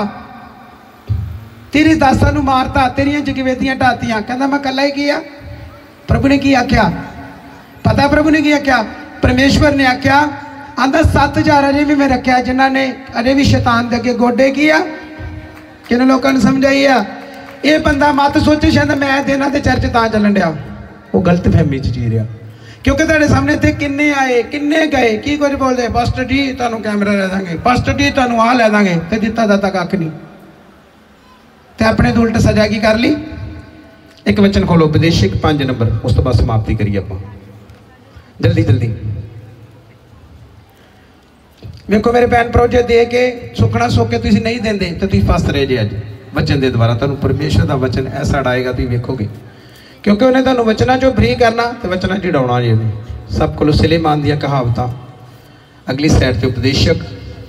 तेरे दासां नूं मारता, तेरियां जगवेदियां ढातियां, कहंदा मैं कल्ला ही किया। प्रभु ने की आख्या पता, प्रभु ने की आख्या, परमेश्वर ने आख्या आंदा 7000 अजे भी मैं रखा जिन्हों ने अजे भी शैतान दे अगे गोडे किया, किन लोगों ने समझाई आ, ये बंदा मत सोचे शायद मैं देना तो चर्च तां चलन दिया, वो गलत फहमी च जी रहा, क्योंकि तेरे सामने इतने किन्ने आए किन्ने गए, की कुछ बोलते पास्टर जी तुहानूं कैमरा लै देंगे, पास्टर जी तुहानूं आ लै देंगे, तो दिता दाता कख नहीं, तो अपने तो उल्ट सजा की कर ली। एक वचन खोलो उपदेशक 5 नंबर, उस तो बाद समाप्ति करिए आप जल्दी जल्दी। देखो मेरे भैन भरा जो दे के सुखना सुख के तुसीं नहीं देंदे तो तुसीं फस रहे जे, अज वचन के द्वारा तुहानूं परमेश्वर का वचन ऐसा अड़ाएगा तुसीं वेखोगे, क्योंकि उन्हें तुहानूं वचना चो फ्री करना तो वचना च डाउना जी ने सब को सुलेमान दी कहावतां। अगली साइड से उपदेशक,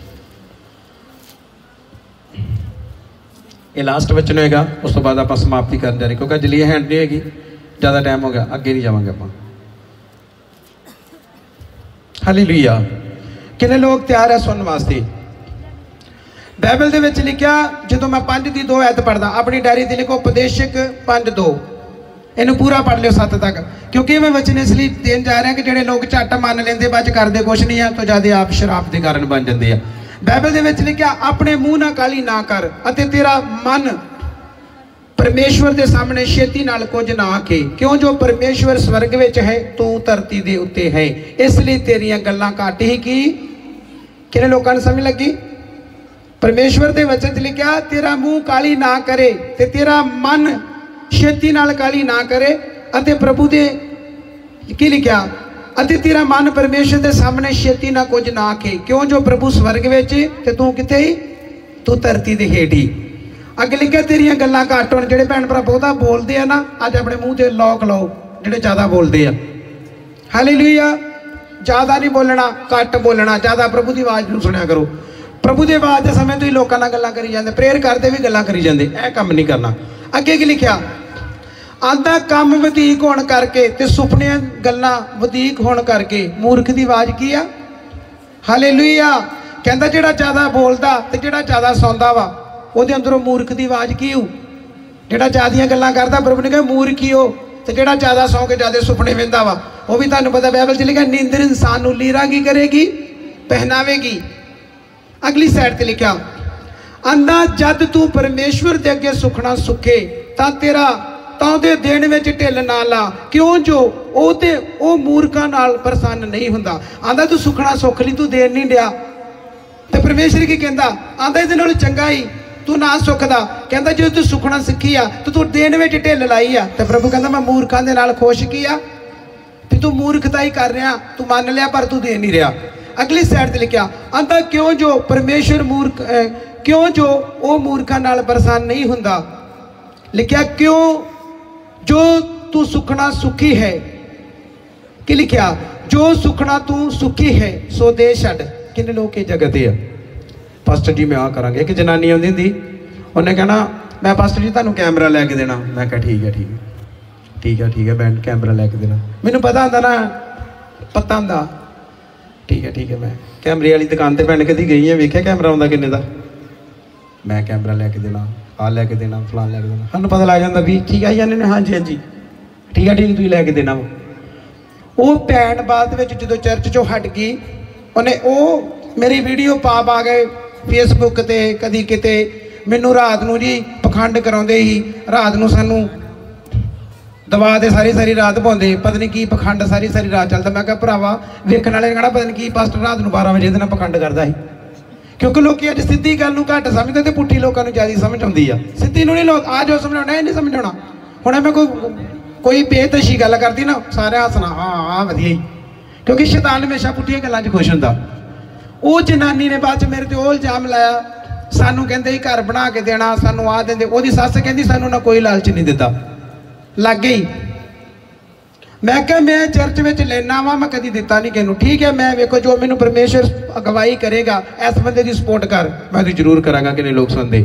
ये लास्ट वचन होएगा, उस तो बाद आप समाप्ति कर जा रहे, क्योंकि अज लिए हैंड नहीं होगी, ज़्यादा टाइम हो गया, अगे नहीं जावांगे आप। हालेलुया। कितने लोग तैयार है सुनने वास्ते? बाइबल दे विच लिखिया, जो मैं 5 की 2 आयत पढ़दा, अपनी डायरी ते लिखो उपदेशक 5:2, इनू पूरा पढ़ लियो 7 तक, क्योंकि मैं वचन इसलिए देन जा रहा कि जो लोग झट मान लेंगे बाद करते कुछ नहीं है, तो ज़्यादा आप शराब के कारण बन जाते हैं। बाइबल दे विच लिखिया अपने मूँह ना काली ना कर, अते तेरा मन परमेश्वर के सामने छेती नाल कुछ ना आखे, क्यों जो परमेश्वर स्वर्ग विच है तू धरती के उत्ते है, इसलिए तेरियां गल्लां घट ही की। किने लोगों ने समझ लगी? परमेश्वर के वचन च लिखिया तेरा मूँह काली ना करे, ते तेरा मन छेती नाल काली ना करे, अते प्रभु दे की लिखिया अते तेरा मन परमेश्वर के सामने छेती ना कुछ ना आखे, क्यों जो प्रभु स्वर्ग विच ते तू किथे ही, तू धरती दे हेठ ही। अगे लिखिया तेरियां गल्लां घट होण, जिहड़े भैन भरा बहुता बोलते हैं ना अज अपने मूँह ते लॉक लाओ, जिहड़े ज़्यादा बोलते हैं। हालेलुया। ज़्यादा नहीं बोलना, घट बोलना, ज़्यादा प्रभु की आवाज़ नूं सुनिया करो। प्रभु की आवाज़ के समय तुसीं लोकां नाल गल्लां करी जांदे, प्रेयर करते भी गल्लां करी जांदे, यह काम नहीं करना। अगे की लिखिया आंदा काम वधीक होने करके ते सुपने गल्लां वधीक होने करके मूर्ख की आवाज़ की आ। हालेलुया। कहता जिहड़ा ज़्यादा बोलता ते जिहड़ा ज़्यादा सौंदा वा उहदे अंदरों मूर्ख की आवाज़ की हो, जिहड़ा ज़्यादा गल्लां करदा प्रभु ने कहा मूर्ख ही हो, ते जिहड़ा ज़्यादा सौ के ज़्यादा सुपने वेंदा वा वो भी तुहानूं पता बाइबल च लिखिया नींदर इंसान नूं लीरा की करेगी, पहनावेगी। अगली साइड ते लिखिया आंदा जद तू परमेश्वर दे अगे सुखना सुखे तां तेरा तां दे देण विच ढिल ना ला, क्यों जो ओ मूर्खां नाल प्रसन्न नहीं हुंदा। आंदा तू सुखना सुख लई तू देण नहीं दिया, तो परमेश्वर की कहता आंदा इहदे नालों चंगा ही तू ना सुखदा, कहता जो तू सुखना सीखी आ तो तू देन में ढिल लाई आ। तो प्रभु कहता मैं मूर्खां दे नाल खुश की आ भी तू मूर्खता ही कर रहा, तू मान लिया पर तू दे नहीं रहा। अगली साइड ते लिखा आंदा क्यों जो परमेश्वर मूर्ख क्यों जो वो मूर्खां नाल परेशान नहीं हुंदा। लिखा क्यों जो तू सुखना सुखी है, कि लिखा जो सुखना तू सुखी है सो दे छड्ड। किन्ने लोग ये जगह ते आ पास्टर जी मैं आ करांगे। एक जनानी आउंदी हुंदी उन्हें कहना मैं पास्टर जी तुहानूं कैमरा लैके देना। मैं कहा ठीक है ठीक है ठीक है ठीक है बैंड कैमरा लैके देना। मैनूं पता हुंदा ना पता हुंदा ठीक है मैं कैमरे वाली दुकान ते भैन कदी गई है वेख्या कैमरा आउंदा किन्ने दा, मैं कैमरा लैके देना आ लैके देना फलान लैके देना। सानूं पता लग जांदा भी ठीक आई जाने ने हाँ जी ठीक है तुसीं लैके देना। वो भैन बाद विच जदों चर्च चों हट गई उन्हें वो मेरी वीडियो पा गए फेसबुक ते कदी किते मैनू रात नूं जी पखंड कराउंदे ही, रात नूं सानूं दवा दे सारी रात पाउंदे पता नहीं की पखंड सारी रात चलदा। मैं कहा भरावा वेखण वाले कहना पता नहीं की पास्टर रात नूं 12 वजे दे नाल पखंड करदा ही, क्योंकि लोग अज सीधी गल नूं घट समझदे ते पुट्ठी लोकां नूं ज़्यादा समझ आउंदी आ। सीधी नूं नहीं लोग आ जो समझाउणा ये नहीं समझाउणा। हुण मैं कोई बेतशी गल करदी ना सारे हसना हाँ वधिया ही, क्योंकि शैतान हमेशा पुट्ठियां गल्लां 'च खुश हुंदा। वो जनानी ने बाद मेरे ते वो इल्जाम लाया सानू कहते ही घर बना के देना सानू आ देंदे, ओहदी सस कहती सानू ना कोई लालच नहीं दिता। लग गई मैं क्या मैं चर्च में लेना वा मैं कभी दिता नहीं किनू। ठीक है मैं वेखो जो मैनू परमेश्वर अगवाई करेगा इस बंदे की सपोर्ट कर मैं तो जरूर करांगा कि नहीं लोग सुनते।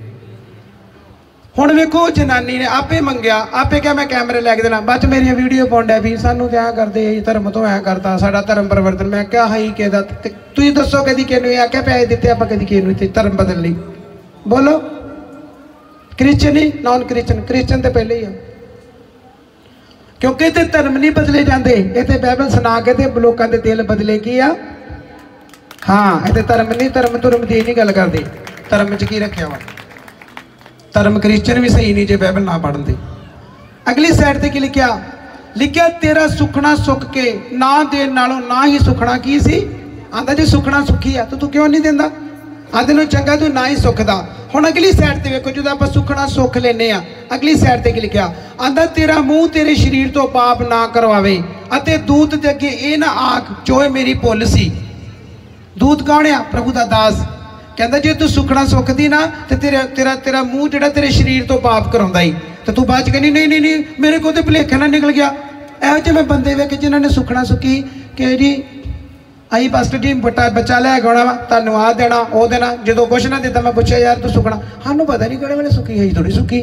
हुण वेखो जनानी ने आपे मंगया आपे क्या मैं कैमरे लैके देना बाद मेरी वीडियो पाउण डै भी सानू तो ऐ करदे धर्म तो ऐ करता साडा धर्म परिवर्तन। मैं क्या हाई कहदा तुसीं दसो कदी किनू आख्या पैसे दिते आपां कदी किनू इत्थे धर्म बदल लई बोलो। क्रिश्चन ही नॉन क्रिश्चन तो पहले ही आ, क्योंकि इत्थे धर्म नहीं बदले जाते इत्थे बाइबल सुना के ते लोकां दे दिल बदले की आ। हाँ इत्थे धर्म नहीं धर्म दी नहीं गल करदे, धर्म च की रखिया वा धर्म क्रिश्चन भी सही नहीं जे बाइबल ना पढ़न दे। अगली साइड ते की लिखिया तेरा सुखना सुख के ना देन नालों ना ही सुखना की सी। आंदा जे सुखना सुखी आ तो तू क्यों नहीं देंदा, आंदे नु चंगा तू ना ही सुखदा। हुण अगली साइड ते वेखो जो आपां सुखना सुख लेने आ अगली साइड ते की लिखिया आंदा तेरा मुंह तेरे शरीर तो पाप ना करवावे अते दूत दे अगे ए ना आख जो है मेरी भुल सी। दूत कौन आ प्रभु दा दास कहता जे तू सुखना सुखदी ना तो तेरा तेरा तेरा मुंह जो तेरे शरीर तो पाप कराउंदा ही तो तू बाद कहनी नहीं नहीं नहीं मेरे को तो भुलेखा ना निकल गया। ਇਹੋ ਜਿਹੇ मैं बंदे वेखे जिन्होंने सुखना सुखी कि जी आई पास्टर जी बच्चा लैके आना वा तुहानूं आ देना वो देना जो कुछ ना दिता मैं पूछा यार तू सुखना सानूं पता नहीं किहड़े वेले सुखी है थोड़ी सुखी।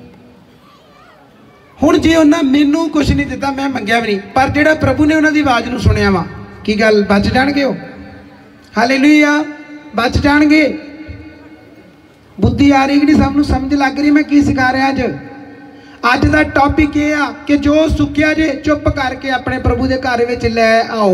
हुण जे उन्हें मैनू कुछ नहीं दिता मैं मंगिया भी नहीं पर जिहड़ा प्रभु ने उन्होंने आवाज़ नूं सुनिया वा की गल बच जाणगे वो हालेलुया बच जाणगे। बुद्धि आ रही कि नहीं सबनूं समझ लग रही मैं की सिखा रहा अज का टॉपिक ये आ कि जो सुखिया जे चुप करके अपने प्रभु के घर में लै आओ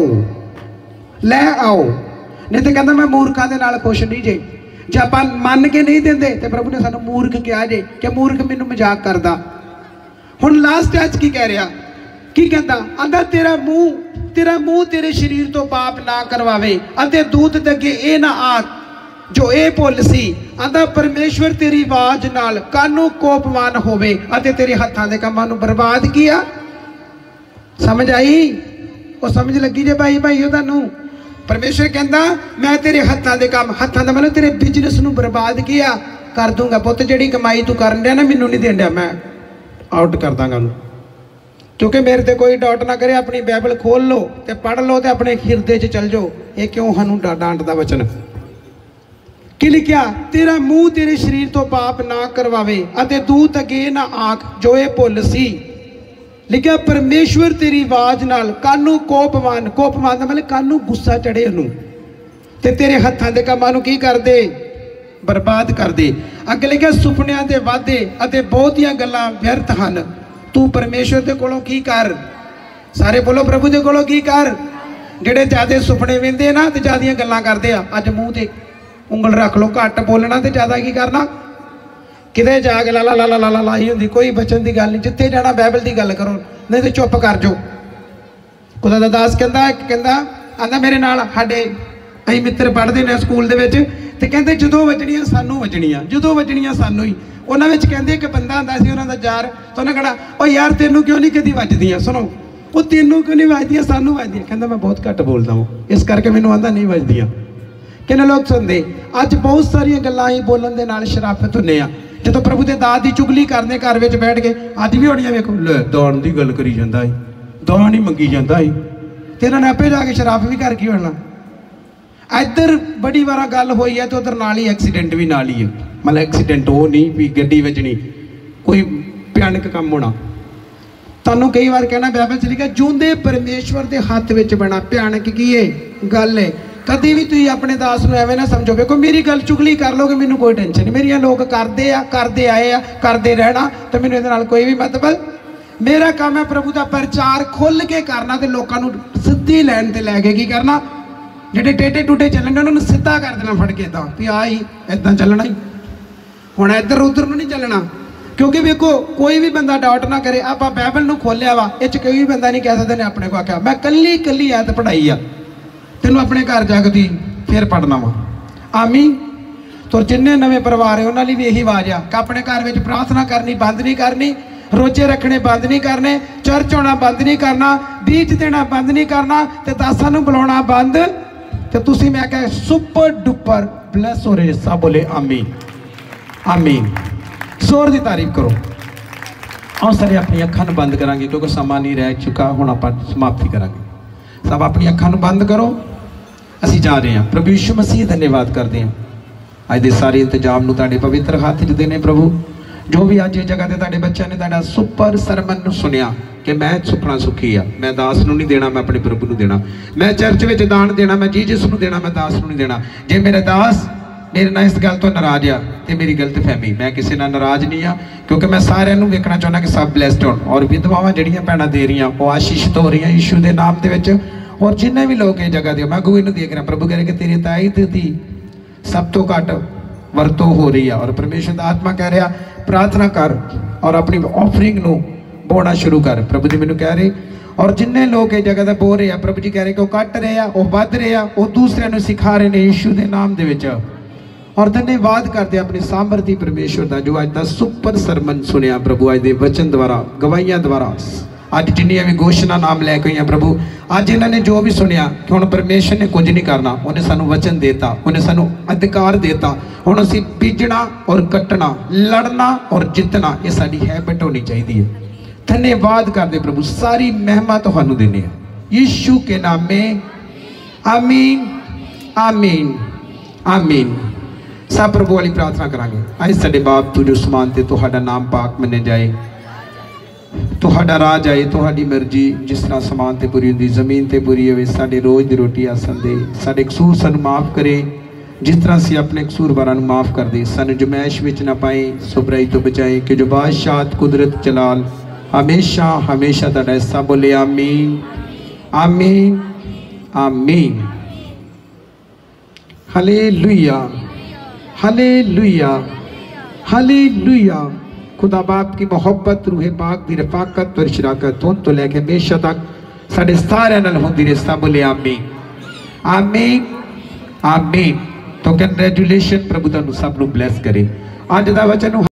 नहीं तो कहता मैं मूर्खों के नाल खुश नहीं जे जे आप मन के नहीं देंगे तो प्रभु ने सानू मूर्ख कहा जे कि मूर्ख मैनू मजाक करता। हुण लास्ट अच की कह रहा की कहता आंदा तेरा मुंह तेरे शरीर तो पाप ना करवावे अते दूत दे अगे ए ना आख जो ए भुल सी। आंदा परमेश्वर तेरी आवाज नाल कानू कोपवान होवे अते तेरे हत्थां दे कामां नूं बर्बाद किया। समझ आई वो समझ लगी जे भाई तुहानूं परमेश्वर कहंदा मैं तेरे हत्थां दे काम हत्थां दा मतलब तेरे बिजनेस नूं बर्बाद किया कर दूंगा पुत्त जिहड़ी कमाई तू करन दिया ना मैनूं नहीं देण दिया मैं आउट कर दांगा नूं। क्योंकि मेरे ते कोई डाउट ना करे अपनी बाइबल खोल लो ते पढ़ लो ते अपने हिरदे च चल जाओ ये क्यों सानूं डांटदा वचन कि लिखिया तेरा मुंह तेरे शरीर तो पाप ना करवावे अते दूत अगे ना आख जो ये भुल सी। लिखिया परमेश्वर तेरी आवाज नाल कानू कोपवान दा मतलब कानू गुस्सा चढ़े ओनू ते तेरे हत्थां दे कामां नूं की कर दे बर्बाद कर दे। अगे लिखिया सुपनियां दे वादे अते बहुतियां गल्लां व्यर्थ हन तू परमेश्वर दे कोलों की कर। सारे बोलो प्रभु दे कोलों की कर। जिहड़े ज्यादा सुपने वेंदे ना ते ज्यादा गल्लां करदे आ अज मूँह ते उंगल रख लो घट बोलना तो ज्यादा की करना किते जाके ला ला ला ला ला लाई होंगी कोई बचन की गल नहीं जिते जाना बाइबल की गल करो नहीं तो चुप कर जाओ। खुदा दा दास कहता आंदा मेरे नाल साडे ਅਸੀਂ ਮਿੱਤਰ ਪੜ੍ਹਦੇ ਨੇ ਸਕੂਲ ਦੇ ਵਿੱਚ ਤੇ ਕਹਿੰਦੇ ਜਦੋਂ ਵੱਜਣੀਆਂ ਸਾਨੂੰ ਵੱਜਣੀਆਂ, ਜਦੋਂ ਵੱਜਣੀਆਂ ਸਾਨੂੰ ਹੀ। ਉਹਨਾਂ ਵਿੱਚ ਕਹਿੰਦੇ ਇੱਕ ਬੰਦਾ ਹੁੰਦਾ ਸੀ ਉਹਨਾਂ ਦਾ ਯਾਰ, ਤਾਂ ਉਹਨੇ ਕਹਿਣਾ ਉਹ ਯਾਰ ਤੈਨੂੰ ਕਿਉਂ ਨਹੀਂ ਕਦੀ ਵੱਜਦੀਆਂ, ਸੁਣੋ ਉਹ ਤੈਨੂੰ ਕਿਉਂ ਨਹੀਂ ਵੱਜਦੀਆਂ, ਸਾਨੂੰ ਵੱਜਦੀਆਂ। ਕਹਿੰਦਾ ਮੈਂ ਬਹੁਤ ਘੱਟ ਬੋਲਦਾ ਹਾਂ ਇਸ ਕਰਕੇ ਮੈਨੂੰ ਆਂਦਾ ਨਹੀਂ ਵੱਜਦੀਆਂ। ਕਿੰਨੇ ਲੋਕ ਸੁਣਦੇ। ਅੱਜ ਬਹੁਤ ਸਾਰੀਆਂ ਗੱਲਾਂ ਹੀ ਬੋਲਣ ਦੇ ਨਾਲ ਸ਼ਰਾਫਤ ਹੁੰਦੇ ਆ। ਜਦੋਂ ਪ੍ਰਭੂ ਦੇ ਦਾਤ ਦੀ ਚੁਗਲੀ ਕਰਦੇ ਘਰ ਵਿੱਚ ਬੈਠ ਕੇ, ਅੱਜ ਵੀ ਹੋਣੀਆਂ ਵੇਖੋ, ਲੈ ਦਾਨ ਦੀ ਗੱਲ ਕਰੀ ਜਾਂਦਾ ਸੀ, ਦਾਨ ਹੀ ਮੰਗੀ ਜਾਂਦਾ ਸੀ, ਤੇ ਇਹਨਾਂ ਨੇ ਆਪੇ ਜਾ ਕੇ ਸ਼ਰਾਫ ਵੀ ਕਰ ਕੀ ਹੋਣਾ। ਇੱਧਰ ਬੜੀ ਵਾਰ ਗੱਲ ਹੋਈ ਹੈ ਤੇ ਉਧਰ ਨਾਲ ਹੀ ਐਕਸੀਡੈਂਟ ਵੀ ਨਾਲ ਹੀ ਹੈ। ਮਤਲਬ ਐਕਸੀਡੈਂਟ ਉਹ ਨਹੀਂ ਵੀ ਗੱਡੀ ਵੱਜਣੀ, ਕੋਈ ਭਿਆਨਕ ਕੰਮ ਹੋਣਾ। ਤੁਹਾਨੂੰ ਕਈ ਵਾਰ ਕਹਿਣਾ ਬਾਈਬਲ ਚ ਲਿਖਿਆ ਜਿਉਂਦੇ ਪਰਮੇਸ਼ਵਰ ਦੇ ਹੱਥ ਵਿੱਚ ਬਣਾ। ਭਿਆਨਕ ਕੀ ਹੈ ਗੱਲ ਹੈ। ਕਦੀ ਵੀ ਤੁਸੀਂ ਆਪਣੇ ਦਾਸ ਨੂੰ ਐਵੇਂ ਨਾ ਸਮਝੋ ਵੇਖੋ ਮੇਰੀ ਗੱਲ ਚੁਗਲੀ ਕਰ ਲੋਗੇ ਮੈਨੂੰ ਕੋਈ ਟੈਨਸ਼ਨ ਨਹੀਂ, ਮੇਰੀਆਂ ਲੋਕ ਕਰਦੇ ਆ, ਕਰਦੇ ਆਏ ਆ, ਕਰਦੇ ਰਹਿਣਾ, ਤੇ ਮੈਨੂੰ ਇਹਦੇ ਨਾਲ ਕੋਈ ਵੀ ਮਤਲਬ। ਮੇਰਾ ਕੰਮ ਹੈ ਪ੍ਰਭੂ ਦਾ ਪ੍ਰਚਾਰ ਖੁੱਲ੍ਹ ਕੇ ਕਰਨਾ ਤੇ ਲੋਕਾਂ ਨੂੰ ਸਿੱਧੀ ਲਾਈਨ ਤੇ ਲੈ ਕੇ ਕੀ ਕਰਨਾ। ਜਿਹੜੇ ਟੇਢੇ ਟੂਢੇ ਚੱਲਣ ਉਹਨਾਂ ਨੂੰ ਸਿੱਧਾ ਕਰ ਦੇਣਾ ਫੜ ਕੇ ਇੱਦਾਂ ਵੀ ਆ ਹੀ ਇੱਦਾਂ ਚੱਲਣਾ ਹੀ। ਹੁਣ ਇੱਧਰ ਉੱਧਰ ਨੂੰ ਨਹੀਂ ਚੱਲਣਾ, ਕਿਉਂਕਿ ਵੇਖੋ ਕੋਈ ਵੀ ਬੰਦਾ ਡਾਊਟ ਨਾ ਕਰੇ। ਆਪਾਂ ਬਾਈਬਲ ਨੂੰ ਖੋਲਿਆ ਵਾ, ਇਹ 'ਚ ਕੋਈ ਵੀ ਬੰਦਾ ਨਹੀਂ ਕਹਿ ਸਕਦਾ ਨੇ ਆਪਣੇ ਕੋ ਆਖਿਆ ਮੈਂ ਕੱਲੀ ਕੱਲੀ ਐਤ ਪੜ੍ਹਾਈ ਆ, ਤੈਨੂੰ ਆਪਣੇ ਘਰ ਜਾ ਕੇ ਫਿਰ ਪੜ੍ਹਨਾ ਵਾ। ਆਮੀਨ। ਤੋ ਜਿੰਨੇ ਨਵੇਂ ਪਰਿਵਾਰ ਹੈ ਉਹਨਾਂ ਲਈ ਵੀ ਇਹੀ ਆਵਾਜ਼ ਆ ਕਿ ਆਪਣੇ ਘਰ ਵਿੱਚ ਪ੍ਰਾਰਥਨਾ ਕਰਨੀ ਬੰਦ ਨਹੀਂ ਕਰਨੀ, ਰੋਜ਼ੇ ਰੱਖਣੇ ਬੰਦ ਨਹੀਂ ਕਰਨੇ, ਚਰਚ ਆਉਣਾ ਬੰਦ ਨਹੀਂ ਕਰਨਾ, ਬੀਜ ਦੇਣਾ ਬੰਦ ਨਹੀਂ ਕਰਨਾ, ਤੇ ਦਾਸਾਂ ਨੂੰ ਬੁਲਾਉਣਾ ਬੰਦ। ਤੇ ਤੁਸੀਂ ਮੈਂ ਕਹਾਂ ਸੁਪਰ ਡੁਪਰ ਬਲੈਸ ਹੋ ਰਹੇ ਸਭ ਬੋਲੇ ਆਮੀਨ ਆਮੀਨ। ਜ਼ੋਰ ਦੀ ਤਾਰੀਫ ਕਰੋ। ਆਓ ਸਾਰੇ ਆਪਣੀ ਅੱਖਾਂ ਨੂੰ ਬੰਦ ਕਰਾਂਗੇ ਕਿਉਂਕਿ ਸਮਾਂ ਨਹੀਂ ਰਹਿ ਚੁੱਕਾ, ਹੁਣ ਆਪਾਂ ਸਮਾਪਤੀ ਕਰਾਂਗੇ। ਸਭ ਆਪਣੀ ਅੱਖਾਂ ਨੂੰ ਬੰਦ ਕਰੋ। ਅਸੀਂ ਜਾ ਰਹੇ ਹਾਂ। ਪ੍ਰਭੂ ਯਿਸੂ ਮਸੀਹ ਧੰਨਵਾਦ ਕਰਦੇ ਹਾਂ ਅੱਜ ਦੇ ਸਾਰੇ ਇੰਤਜ਼ਾਮ ਨੂੰ ਤੁਹਾਡੇ ਪਵਿੱਤਰ ਹੱਥ 'ਚ ਦੇਣੇ ਪ੍ਰਭੂ। ਜੋ ਵੀ ਅੱਜ ਇਹ ਜਗ੍ਹਾ ਤੇ ਤੁਹਾਡੇ ਬੱਚਿਆਂ ਨੇ ਤੁਹਾਡਾ ਸੁਪਰ ਸਰਮਨ ਨੂੰ ਸੁਣਿਆ ਕਿ ਮੈਂ ਸੁਖਣਾ ਸੁਖੀ ਆ, ਮੈਂ ਦਾਸ ਨੂੰ ਨਹੀਂ ਦੇਣਾ, ਮੈਂ ਆਪਣੇ ਪ੍ਰਭੂ ਨੂੰ ਦੇਣਾ। ਮੈਂ ਚਰਚ ਵਿੱਚ ਦਾਨ ਦੇਣਾ, ਮੈਂ ਜੀਸਸ ਨੂੰ ਦੇਣਾ, ਮੈਂ ਦਾਸ ਨੂੰ ਨਹੀਂ ਦੇਣਾ। ਜੇ ਮੇਰੇ ਦਾਸ ਮੇਰੇ ਨਾਲ ਇਸ ਗੱਲ ਤੋਂ ਨਾਰਾਜ਼ ਆ ਤੇ ਮੇਰੀ ਗਲਤਫਹਿਮੀ, ਮੈਂ ਕਿਸੇ ਨਾਲ ਨਾਰਾਜ਼ ਨਹੀਂ ਆ ਕਿਉਂਕਿ ਮੈਂ ਸਾਰਿਆਂ ਨੂੰ ਵੇਖਣਾ ਚਾਹੁੰਦਾ ਕਿ ਸਭ ਬਲੈਸਡ ਹੋਣ। ਔਰ ਵਿਧਵਾਵਾਂ ਜਿਹੜੀਆਂ ਭੈਣਾਂ ਦੇ ਰਹੀਆਂ ਉਹ ਆਸ਼ੀਸ਼ਿਤ ਹੋ ਰਹੀਆਂ ਯਿਸੂ ਦੇ ਨਾਮ ਦੇ ਵਿੱਚ। ਔਰ ਜਿੰਨੇ ਵੀ ਲੋਕ ਇਹ ਜਗ੍ਹਾ ਦੇ ਮੈਂ ਅਗੂਵੀ ਨੂੰ ਦੇਖ ਰਿਹਾ, ਪ੍ਰਭੂ ਕਰੇ ਕਿ ਤੇਰੀ ਤਾਈਦ ਦੀ ਸਭ ਤੋਂ ਘੱਟ ਵਰਤੋਂ ਹੋ ਰਹੀ ਆ। ਔਰ ਪਰਮੇਸ਼ਰ ਦਾ ਆਤਮਾ ਕਹਿ ਰਿਹਾ ਪ੍ਰਾਰਥਨਾ ਕਰ ਔਰ ਆਪਣੀ ਆਫਰਿੰਗ ਨੂੰ ਬੋਣਾ ਸ਼ੁਰੂ ਕਰ। ਪ੍ਰਭੂ ਜੀ ਮੈਨੂੰ ਕਹਿ ਰਹੇ ਔਰ ਜਿੰਨੇ ਲੋਕ ਇਹ ਜਗ੍ਹਾ ਤੇ ਬੋਲ ਰਹੇ ਆ, ਪ੍ਰਭੂ ਜੀ ਕਹਿ ਰਹੇ ਕਿ ਉਹ ਕੱਟ ਰਹੇ ਆ, ਉਹ ਵੱਧ ਰਹੇ ਆ, ਉਹ ਦੂਸਰਿਆਂ ਨੂੰ ਸਿਖਾ ਰਹੇ ਨੇ ਯਿਸੂ ਦੇ ਨਾਮ ਦੇ ਵਿੱਚ। ਔਰ ਧੰਨਵਾਦ ਕਰਦੇ ਆਪਣੇ ਸਾਮਰਥੀ ਪਰਮੇਸ਼ਵਰ ਦਾ ਜੋ ਅੱਜ ਦਾ ਸੁਪਰ ਸਰਮਨ ਸੁਣਿਆ ਪ੍ਰਭੂ, ਅੱਜ ਦੇ ਵਚਨ ਦੁਆਰਾ, ਗਵਾਹੀਆਂ ਦੁਆਰਾ, ਅੱਜ ਜਿੰਨੀਆਂ ਵੀ ਘੋਸ਼ਣਾ ਨਾਮ ਲੈ ਕੇ ਆਈਆਂ ਪ੍ਰਭੂ, ਅੱਜ ਇਹਨਾਂ ਨੇ ਜੋ ਵੀ ਸੁਣਿਆ ਕਿ ਹੁਣ ਪਰਮੇਸ਼ਰ ਨੇ ਕੁਝ ਨਹੀਂ ਕਰਨਾ, ਉਹਨੇ ਸਾਨੂੰ ਵਚਨ ਦੇਤਾ, ਉਹਨੇ ਸਾਨੂੰ ਅਧਿਕਾਰ ਦੇਤਾ। ਹੁਣ ਅਸੀਂ ਬੀਜਣਾ ਔਰ ਕੱਟਣਾ, ਲੜਨਾ ਔਰ ਜਿੱਤਣਾ, ਇਹ ਸਾਡੀ ਹੈਬਿਟ ਹੋਣੀ ਚਾਹੀਦੀ ਹੈ। ਧੰਨਵਾਦ ਕਰਦੇ ਪ੍ਰਭੂ, ਸਾਰੀ ਮਹਿਮਾ ਤੁਹਾਨੂੰ ਦਿੰਦੇ ਹਾਂ ਯਿਸੂ ਕੇ ਨਾਮ में आमीन आमीन आमीन। सब प्रभु वाली प्रार्थना करांगे। आज साडे बाप तू जो समान ते तुहाडा नाम पाक मन्ने जाए, तुहाडा राज आए, तुहाडी मर्जी जिस तरह समान ते पूरी हुंदी जमीन ते पूरी होवे। साडे रोज दी रोटी आसन दे, साडे कसूर सानू माफ करे जिस तरह असीं अपने कसूरवारां नू माफ कर दे। सानू जमैश विच ना पाए, सुबराई तो बचाए, कि जो बादशाह कुदरत जलाल हमेशा हमेशा तुहाडा हिस्सा। बोले आमीन आमीन आमीन। Hallelujah hallelujah hallelujah. खुदा बाप की मोहब्बत, रूह पाक की रफाकत और शराकत हुण तो लैके हमेशा तक साडे सारिआं नाल हुंदी रहे। सब बोले आमीन आमीन आमीन। तो कंग्रेचुलेशन, प्रभु तुहानूं सब नूं ब्लैस करे। अज दा वचन